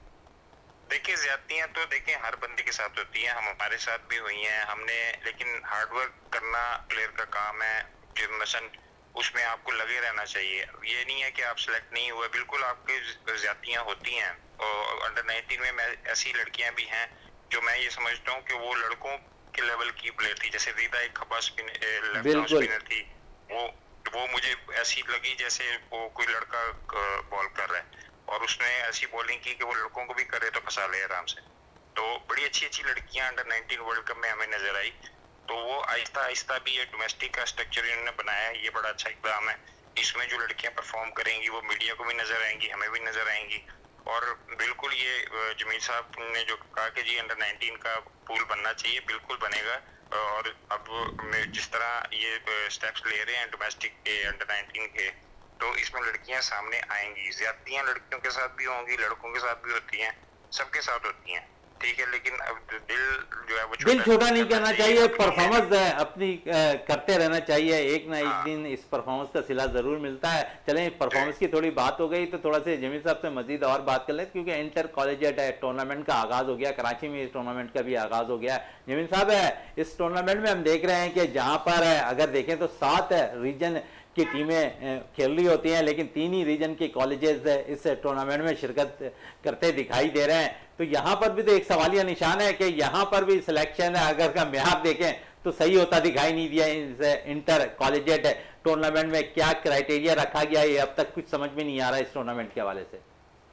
Speaker 2: देखिए ज्यादतियां तो देखिए हर बंदे के साथ होती हैं, हमारे साथ भी हुई हैं हमने, लेकिन हार्डवर्क करना प्लेयर का काम है, जो मसन उसमें आपको लगे रहना चाहिए। ये नहीं है कि आप सिलेक्ट नहीं हुए, बिल्कुल आपकी ज्यादतियां होती हैं। और अंडर नाइनटीन में ऐसी लड़कियां भी हैं जो मैं ये समझता हूँ कि वो लड़कों के लेवल की प्लेयर थी, जैसे रीता एक खब्बा स्पिनर थी, वो वो मुझे ऐसी लगी जैसे वो कोई लड़का बॉल कर रहा है, और उसने ऐसी बॉलिंग की कि वो लड़कों को भी करे तो फंसा ले आराम से। तो बड़ी अच्छी अच्छी लड़कियां अंडर नाइनटीन वर्ल्ड कप में हमें नजर आई। तो वो आहिस्ता आहिस्ता भी ये डोमेस्टिक का स्ट्रक्चर इन्होंने बनाया है, ये बड़ा अच्छा इकदाम है। इसमें जो लड़कियां परफॉर्म करेंगी वो मीडिया को भी नजर आएंगी, हमें भी नजर आएंगी। और बिल्कुल ये जमील साहब ने जो कहा कि जी अंडर नाइनटीन का पूल बनना चाहिए, बिल्कुल बनेगा। और अब जिस तरह ये स्टेप्स ले रहे हैं डोमेस्टिक के अंडर नाइनटीन के, तो इसमें लड़कियां सामने आएंगी। ज्यादतियां लड़कियों के साथ भी होंगी, लड़कों के साथ भी होती हैं, सबके साथ होती हैं। ठीक है, लेकिन अब दिल जो है वो
Speaker 1: दिल छोटा नहीं करना चाहिए,
Speaker 2: अपनी
Speaker 1: परफॉर्मेंस अपनी करते रहना चाहिए, एक ना एक
Speaker 2: हाँ।
Speaker 1: दिन इस परफॉर्मेंस का सिला जरूर मिलता है। चलें, परफॉर्मेंस की थोड़ी बात हो गई तो थोड़ा से जमील साहब से मजीद और बात कर लें, क्योंकि इंटर कॉलेजिएट टूर्नामेंट का आगाज हो गया, कराची में इस टूर्नामेंट का भी आगाज हो गया है। जमील साहब है, इस टूर्नामेंट में हम देख रहे हैं कि जहां पर अगर देखें तो सात रीजन की टीमें खेल रही होती हैं, लेकिन तीन ही रीजन के कॉलेजेस इस टूर्नामेंट में शिरकत करते दिखाई दे रहे हैं। तो यहाँ पर भी तो एक सवालिया निशान है कि यहाँ पर भी सिलेक्शन अगर का म्यार देखें तो सही होता दिखाई नहीं दिया। इस इंटर कॉलेजिएट टूर्नामेंट में क्या क्राइटेरिया रखा गया, ये अब तक कुछ समझ में नहीं आ रहा इस टूर्नामेंट के हवाले से।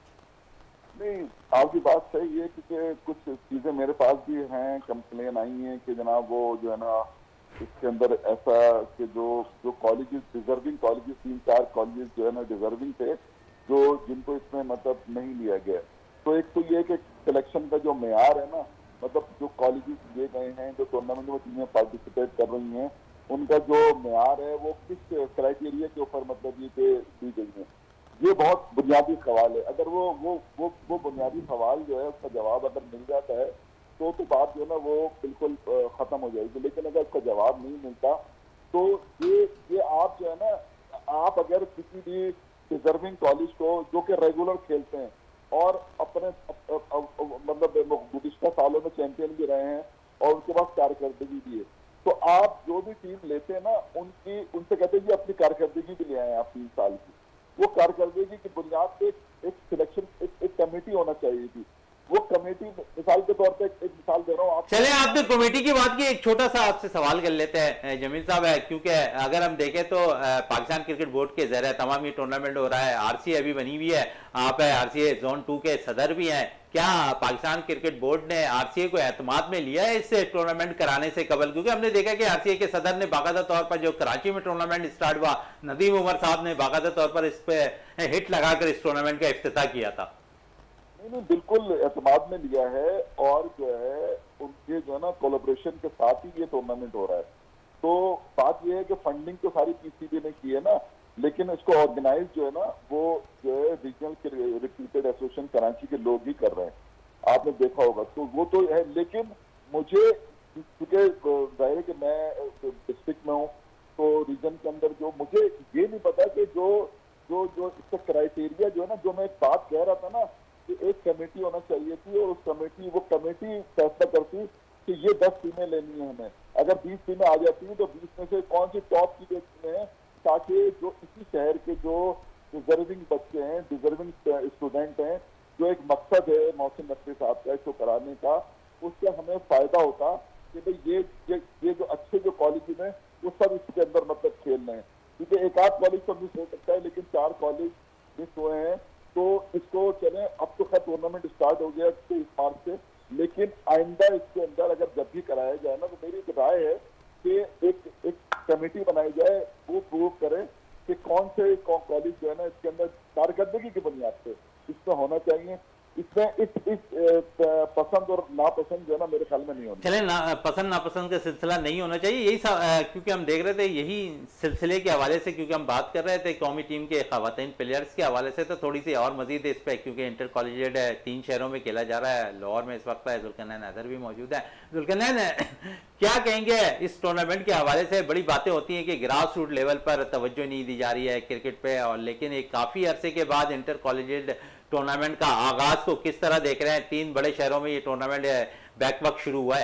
Speaker 3: नहीं, आपकी बात सही है, क्योंकि कुछ चीजें मेरे पास भी हैं, कंप्लेन आई हैं कि जनाब वो जो है ना इसके अंदर ऐसा कि जो जो कॉलेजेस डिजर्विंग कॉलेजेस तीन चार कॉलेजेस जो है ना डिजर्विंग थे, जो जिनको इसमें मतलब नहीं लिया गया। तो एक तो ये कि सिलेक्शन का जो मेयार है ना, मतलब जो कॉलेजेस लिए गए हैं, जो टूर्नामेंट में टीमें पार्टिसिपेट कर रही हैं, उनका जो मेयार है वो किस क्राइटेरिया के ऊपर मतलब ये दी गई है, ये बहुत बुनियादी सवाल है। अगर वो वो वो वो बुनियादी सवाल जो है उसका जवाब अगर मिल जाता है तो तो बात जो है ना वो बिल्कुल खत्म हो जाएगी। लेकिन अगर उसका जवाब नहीं मिलता तो ये ये आप जो है ना, आप अगर किसी भी डिजर्विंग कॉलेज को जो कि रेगुलर खेलते हैं और अपने मतलब गुज़िश्ता सालों में चैंपियन भी रहे हैं और उनके पास कारकर्दगी भी है, तो आप जो भी टीम लेते हैं ना उनकी उनसे कहते हैं कि अपनी कारकर्दगी भी ले आए आप तीन साल की। वो कारकर्दगी की बुनियाद पे एक सिलेक्शन एक, एक कमेटी होना चाहिए थी। वो कमेटी मिसाल के तौर पे एक, एक मिसाल दे रहा हूँ आप।
Speaker 1: चले, आपने कमेटी की बात की, एक छोटा सा आपसे सवाल कर लेते हैं जमील साहब है, क्योंकि अगर हम देखें तो पाकिस्तान क्रिकेट बोर्ड के जरिए तमाम ये टूर्नामेंट हो रहा है, आरसीए अभी बनी हुई है, आप है आरसीए जोन टू के सदर भी हैं। क्या पाकिस्तान क्रिकेट बोर्ड ने आरसीए को एतमाद में लिया है इस टूर्नामेंट कराने से कबल? क्योंकि हमने देखा कि आरसीए के सदर ने बाकायदा तौर पर जो कराची में टूर्नामेंट स्टार्ट हुआ, नदीम उमर साहब ने बाकायदा तौर पर इस पे हिट लगाकर इस टूर्नामेंट का इफ्तिताह किया था।
Speaker 3: नहीं नहीं, बिल्कुल एतमाद में लिया है, और जो है उनके जो है ना कोलैबोरेशन के साथ ही ये टूर्नामेंट हो रहा है। तो बात ये है कि फंडिंग तो सारी पीसीबी ने की है ना, लेकिन इसको ऑर्गेनाइज जो है ना वो जो है रीजनल क्रिकेट एसोसिएशन कराची के लोग ही कर रहे हैं, आपने देखा होगा। तो वो तो है, लेकिन मुझे क्योंकि जाहिर है कि मैं डिस्ट्रिक्ट में हूँ, तो रीजन के अंदर जो मुझे ये नहीं पता कि जो जो जो इसका क्राइटेरिया जो है ना, जो मैं एक बात कह रहा था ना कि एक कमेटी होना चाहिए थी, और उस कमेटी वो कमेटी फैसला करती कि ये दस टीमें लेनी है हमें। अगर बीस टीमें आ जाती हैं तो बीस में से कौन सी टॉप की जो टीमें हैं, ताकि जो इसी शहर के जो डिजर्विंग बच्चे हैं, डिजर्विंग स्टूडेंट हैं, जो एक मकसद है मोहसिन नकवी साहब का इसको कराने का, उससे हमें फायदा होता कि भाई ये ये ये जो अच्छे जो कॉलेज हैं वो सब इसके अंदर मतलब खेलने हैं। क्योंकि एक आध कॉलेज तो मिस हो सकता है, लेकिन चार कॉलेज मिस हुए हैं, तो इसको चले। अब तो खैर टूर्नामेंट स्टार्ट हो गया इस मार्च से, लेकिन आइंदा इसके अंदर अगर जब भी कराया जाए ना, तो मेरी राय है कि एक एक कमेटी बनाई जाए, वो प्रूव करे कि कौन से कॉलेज जो है ना इसके अंदर कारकर्दगी की बुनियाद पे इसमें होना चाहिए। इसमें इस इस पसंद और नापसंद जो है ना मेरे ख्याल में नहीं होना।
Speaker 1: चले, ना पसंद नापसंद का सिलसिला नहीं होना चाहिए, यही आ, क्योंकि हम देख रहे थे यही सिलसिले के हवाले से, क्योंकि हम बात कर रहे थे कौमी टीम के खवातीन प्लेयर्स के हवाले से, तो थोड़ी सी और मजीद इस पर, क्योंकि इंटर कॉलेजिएट है, तीन शहरों में खेला जा रहा है, लाहौर में इस वक्त है, जुल्करनैन हैदर भी मौजूद है। जुल्करनैन क्या कहेंगे इस टूर्नामेंट के हवाले से? बड़ी बातें होती हैं कि ग्रास रूट लेवल पर तवज्जो नहीं दी जा रही है क्रिकेट पे, और लेकिन एक काफी अरसे के बाद इंटर कॉलेजिएट टूर्नामेंट का आगाज को किस तरह देख रहे हैं? तीन बड़े शहरों में ये टूर्नामेंट बैक वक्त शुरू हुआ है।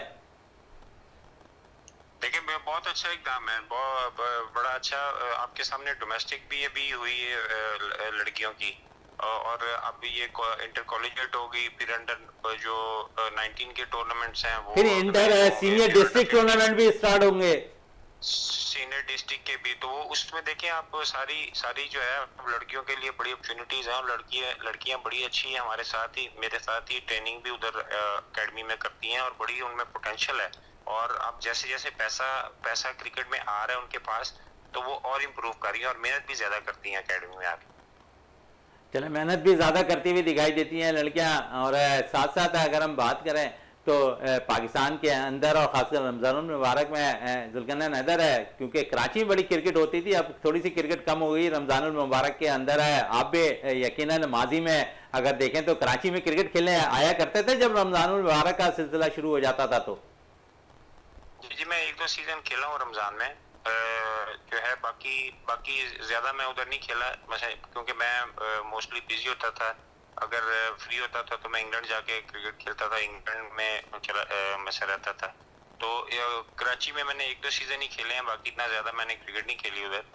Speaker 2: देखिए, बहुत अच्छा इकदाम है, बहुत बड़ा अच्छा। आपके सामने डोमेस्टिक भी ये भी हुई है लड़कियों की, और अब ये इंटर कॉलेजिएट हो गई, फिर अंडर जो नाइनटीन के टूर्नामेंट्स हैं वो, फिर
Speaker 1: इंटर सीनियर डिस्ट्रिक्ट टूर्नामेंट भी स्टार्ट होंगे,
Speaker 2: सीनियर डिस्ट्रिक्ट के भी। तो वो उसमें देखें आप, सारी सारी जो है लड़कियों के लिए बड़ी अपॉर्चुनिटीज हैं, और लड़कियां लड़कियां बड़ी अच्छी हैं, हमारे साथ ही मेरे साथ ही ट्रेनिंग भी उधर एकेडमी में करती हैं, और बड़ी उनमें पोटेंशियल है। और अब जैसे जैसे पैसा पैसा क्रिकेट में आ रहा है उनके पास, तो वो और इम्प्रूव कर रही है और मेहनत भी ज्यादा करती हैं एकेडमी में आके।
Speaker 1: चले, मेहनत भी ज्यादा करती हुई दिखाई देती हैं लड़कियां। और साथ साथ अगर हम बात करें तो पाकिस्तान के अंदर और खासकर रमज़ानुल मुबारक में जुल्करनैन हैदर है, क्योंकि कराची में बड़ी क्रिकेट होती थी, अब थोड़ी सी क्रिकेट कम हो गई, रमज़ानुल मुबारक के अंदर है। आप भी यकीनन माजी में अगर देखें तो कराची में क्रिकेट खेलने आया करते थे जब रमज़ानुल मुबारक का सिलसिला शुरू हो जाता था। तो
Speaker 2: जी जी मैं एक दो सीजन खेला हूँ रमज़ान में, आ, जो है बाकी बाकी ज़्यादा मैं उधर नहीं खेला, क्योंकि मैं मोस्टली बिजी होता था। अगर फ्री होता था तो मैं इंग्लैंड जाके क्रिकेट खेलता था, इंग्लैंड में चला मैं से रहता था। तो कराची में मैंने एक दो सीज़न ही खेले हैं, बाकी इतना ज़्यादा मैंने क्रिकेट नहीं खेली उधर।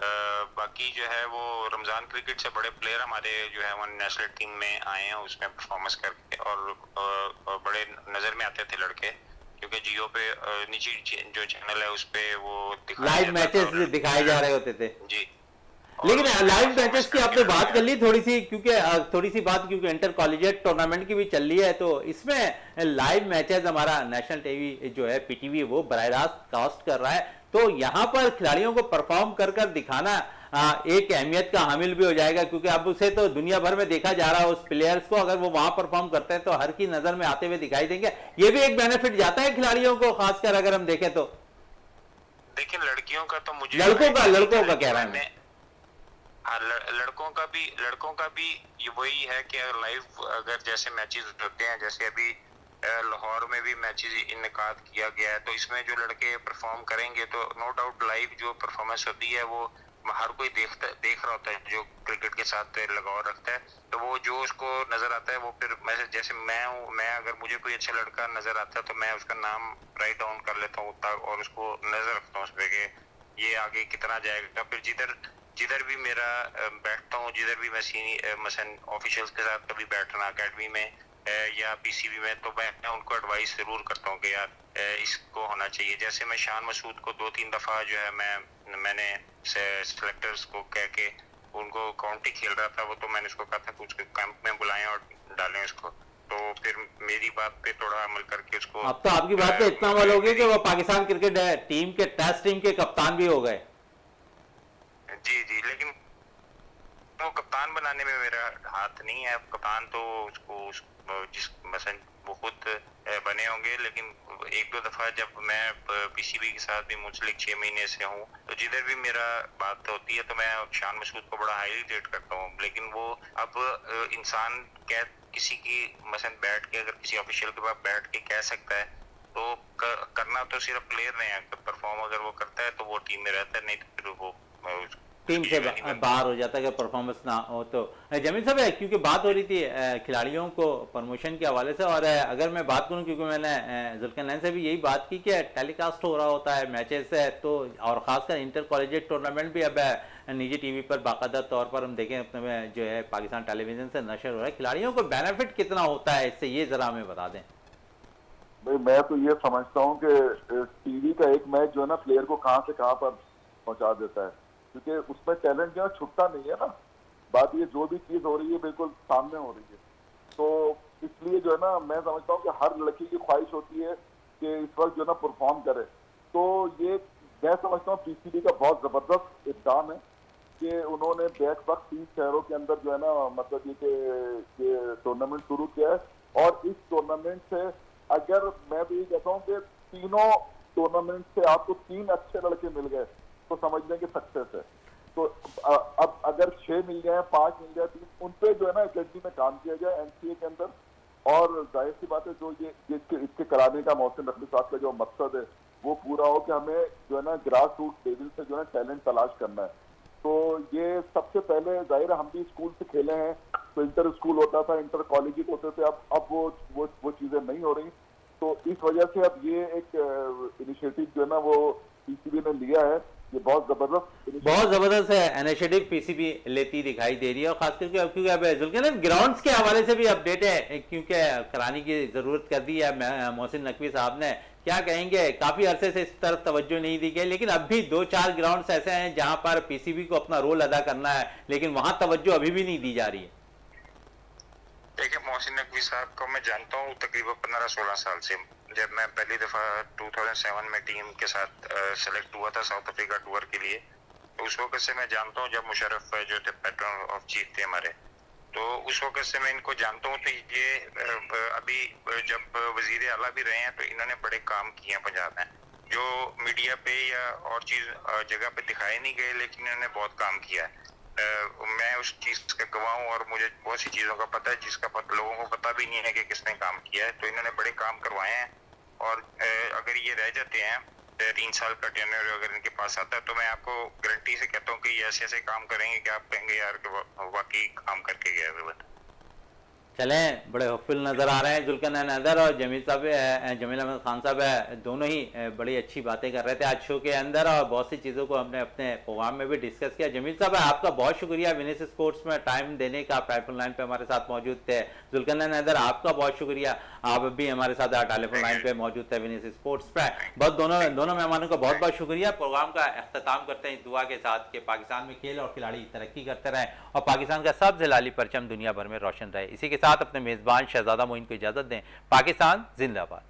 Speaker 2: बाकी जो है वो रमज़ान क्रिकेट से बड़े प्लेयर हमारे जो है वो नेशनल टीम में आए हैं, उसमें परफॉर्मेंस करके, और, और बड़े नज़र में आते थे लड़के, क्योंकि जियो पे निजी जो चैनल है उस पर वो
Speaker 1: लाइव मैचेस दिखाए जा रहे होते थे
Speaker 2: जी।
Speaker 1: लेकिन लाइव मैचेस की आपने बात कर ली थोड़ी सी, क्योंकि थोड़ी सी बात क्योंकि इंटर कॉलेजिएट टूर्नामेंट की भी चल रही है, तो इसमें लाइव मैचेस हमारा नेशनल टीवी जो है पीटीवी वो बराह रास्त कास्ट कर रहा है। तो यहाँ पर खिलाड़ियों को परफॉर्म कर कर दिखाना एक अहमियत का हामिल भी हो जाएगा, क्योंकि अब उसे तो दुनिया भर में देखा जा रहा है, उस प्लेयर्स को अगर वो वहां परफॉर्म करते हैं तो हर की नजर में आते हुए दिखाई देंगे। ये भी एक बेनिफिट जाता है खिलाड़ियों को, खासकर अगर हम देखें तो।
Speaker 2: देखिए लड़कियों का तो मुझे
Speaker 1: लड़कों का लड़कों का कह रहा है
Speaker 2: हाँ, लड़कों का भी लड़कों का भी वही है कि लाइव अगर जैसे मैचेस होते हैं, जैसे अभी लाहौर में भी मैचेस इनकाद किया गया है, तो इसमें जो लड़के परफॉर्म करेंगे तो नो डाउट लाइव जो परफॉर्मेंस होती है वो हर कोई देखता देख रहा होता है, जो क्रिकेट के साथ लगाव रखता है। तो वो जो उसको नजर आता है वो फिर मैं जैसे मैं हूँ, मैं अगर मुझे कोई अच्छा लड़का नजर आता है तो मैं उसका नाम राइट डाउन कर लेता हूँ और उसको नजर रखता हूँ उस पर कि ये आगे कितना जाएगा। फिर जिधर जिधर भी मेरा बैठता हूँ, जिधर भी मैं सीनियर मसलन ऑफिशियल्स के साथ कभी बैठना अकेडमी में या पीसीबी में, तो मैं उनको एडवाइस जरूर करता हूँ कि यार इसको होना चाहिए। जैसे मैं शान मसूद को दो तीन दफ़ा जो है मैं मैंने सेलेक्टर्स को कह के उनको काउंटी खेल रहा था वो, तो मैंने उसको कहा था कि उसको कैंप में बुलाएं और डालें उसको, तो फिर मेरी बात पे थोड़ा अमल करके उसको।
Speaker 1: अब तो आपकी बात पे इतना अमल हो गया कि वो पाकिस्तान क्रिकेट टीम के टेस्ट टीम के कप्तान भी हो गए।
Speaker 2: जी जी लेकिन तो कप्तान बनाने में मेरा हाथ नहीं है, कप्तान तो उसको उस, जिस मसलन वो खुद बने होंगे। लेकिन एक दो दफा जब मैं पीसीबी के साथ भी मुंसलिक छह महीने से हूँ, तो जिधर भी मेरा बात होती है तो मैं शान मसूद को बड़ा हाईली रेट करता हूँ। लेकिन वो अब इंसान कह किसी की मसलन बैठ के अगर किसी ऑफिशियल के पास बैठ के कह सकता है, तो कर, करना तो सिर्फ प्लेयर ने है, परफॉर्म अगर वो करता है तो वो टीम में रहता है, नहीं तो फिर वो
Speaker 1: टीम से बाहर हो जाता है अगर परफॉर्मेंस ना हो तो। जमील साहब है, क्योंकि बात हो रही थी खिलाड़ियों को प्रमोशन के हवाले से, और अगर मैं बात करूं क्योंकि मैंने जुल्करनैन से भी यही बात की कि टेलीकास्ट हो रहा होता है मैचेस से, तो और ख़ासकर इंटर कॉलेजिएट टूर्नामेंट भी अब निजी टीवी पर बाकायदा तौर पर हम देखें अपने में जो है पाकिस्तान टेलीविजन से नशर हो रहा है। खिलाड़ियों को बेनिफिट कितना होता है इससे, ये ज़रा हमें बता दें।
Speaker 3: भाई मैं तो ये समझता हूँ कि टीवी का एक मैच जो है ना प्लेयर को कहाँ से कहाँ पर पहुँचा देता है, क्योंकि उसमें टैलेंट जो है छुट्टा नहीं है ना। बात ये जो भी चीज हो रही है बिल्कुल सामने हो रही है, तो इसलिए जो है ना मैं समझता हूँ कि हर लड़की की ख्वाहिश होती है कि इस वक्त जो है ना परफॉर्म करे। तो ये मैं समझता हूँ पीसीबी का बहुत जबरदस्त इक़दाम है कि उन्होंने बैक वक्त तीन शहरों के अंदर जो है ना मतलब ये कि टूर्नामेंट शुरू किया है। और इस टूर्नामेंट से अगर मैं तो ये कहता हूँ कि तीनों टूर्नामेंट से आपको तीन अच्छे लड़के मिल गए तो समझ लें कि सक्सेस है। तो अब अगर छह मिल गए, पांच मिल गए, तीन, उन पे जो है ना एकेडमी में काम किया जाए एनसीए के अंदर। और जाहिर सी बात है जो ये इसके इसके कराने का मोहसिन नकवी साहब का जो मकसद है वो पूरा हो कि हमें जो है ना ग्रास रूट लेवल से जो है टैलेंट तलाश करना है। तो ये सबसे पहले जाहिर है हम भी स्कूल से खेले हैं, तो इंटर स्कूल होता था, इंटर कॉलेज होते थे, अब अब वो वो वो चीजें नहीं हो रही। तो इस वजह से अब ये एक इनिशिएटिव जो है ना वो पीसीबी ने लिया है, ये बहुत जबरदस्त
Speaker 1: बहुत जबरदस्त है इनिशिएटिव पीसीबी लेती दिखाई दे रही है। और खास करके अब क्योंकि अब जुल्करनैन ग्राउंड्स के हवाले से भी अपडेट है, क्योंकि कराने की जरूरत कर दी है मोहसिन नकवी साहब ने। क्या कहेंगे, काफी अरसे से इस तरफ तवज्जो नहीं दी गई, लेकिन अब भी दो चार ग्राउंड्स ऐसे हैं जहां पर पीसीबी को अपना रोल अदा करना है, लेकिन वहां तवज्जो अभी भी नहीं दी जा रही है।
Speaker 2: देखिए मोहसिन नकवी साहब को मैं जानता हूँ तकरीबन पंद्रह सोलह साल से। जब मैं पहली दफ़ा दो हज़ार सात में टीम के साथ सेलेक्ट हुआ था साउथ अफ्रीका टूर के लिए, तो उस वक्त से मैं जानता हूँ जब मुशर्रफ जो थे पैट्रन ऑफ चीफ थे हमारे, तो उस वक्त से मैं इनको जानता हूँ। तो ये अभी जब वजीर आला भी रहे हैं तो इन्होंने बड़े काम किए हैं पंजाब में, जो मीडिया पे या और चीज जगह पे दिखाए नहीं गए, लेकिन इन्होंने बहुत काम किया है। मैं उस चीज का गवाह हूँ और मुझे बहुत सी चीजों का पता है जिसका पता लोगों को पता भी नहीं है कि किसने काम किया है। तो इन्होंने बड़े काम करवाए हैं और अगर ये रह जाते हैं तीन साल का टेन्योर अगर इनके पास आता है तो मैं आपको गारंटी से कहता हूँ कि ये ऐसे ऐसे काम करेंगे कि आप कहेंगे यार वाकई काम करके गए हुए।
Speaker 1: चलें, बड़े होपफुल नज़र आ रहे हैं जुल्करनैन हैदर और जमील साहब है, जमील अहमद खान साहब है, दोनों ही बड़ी अच्छी बातें कर रहे थे आज शो के अंदर और बहुत सी चीज़ों को हमने अपने प्रोग्राम में भी डिस्कस किया। जमील साहब आपका बहुत शुक्रिया विनेस स्पोर्ट्स में टाइम देने का, आप टेलीफोन लाइन पे हमारे साथ मौजूद थे। जुल्करनैन हैदर आपका बहुत शुक्रिया, आप भी हमारे साथ टेलीफोन लाइन पे मौजूद थे विनेस स्पोर्ट्स पे। बहुत दोनों दोनों मेहमानों का बहुत बहुत शुक्रिया। प्रोग्राम का अख्ताम करते हैं इस दुआ के साथ कि पाकिस्तान में खेल और खिलाड़ी तरक्की करते रहें और पाकिस्तान का सबसे लाली परचम दुनिया भर में रोशन रहे। इसी के साथ अपने मेज़बान शहजादा मोइन को इजाज़त दें। पाकिस्तान जिंदाबाद।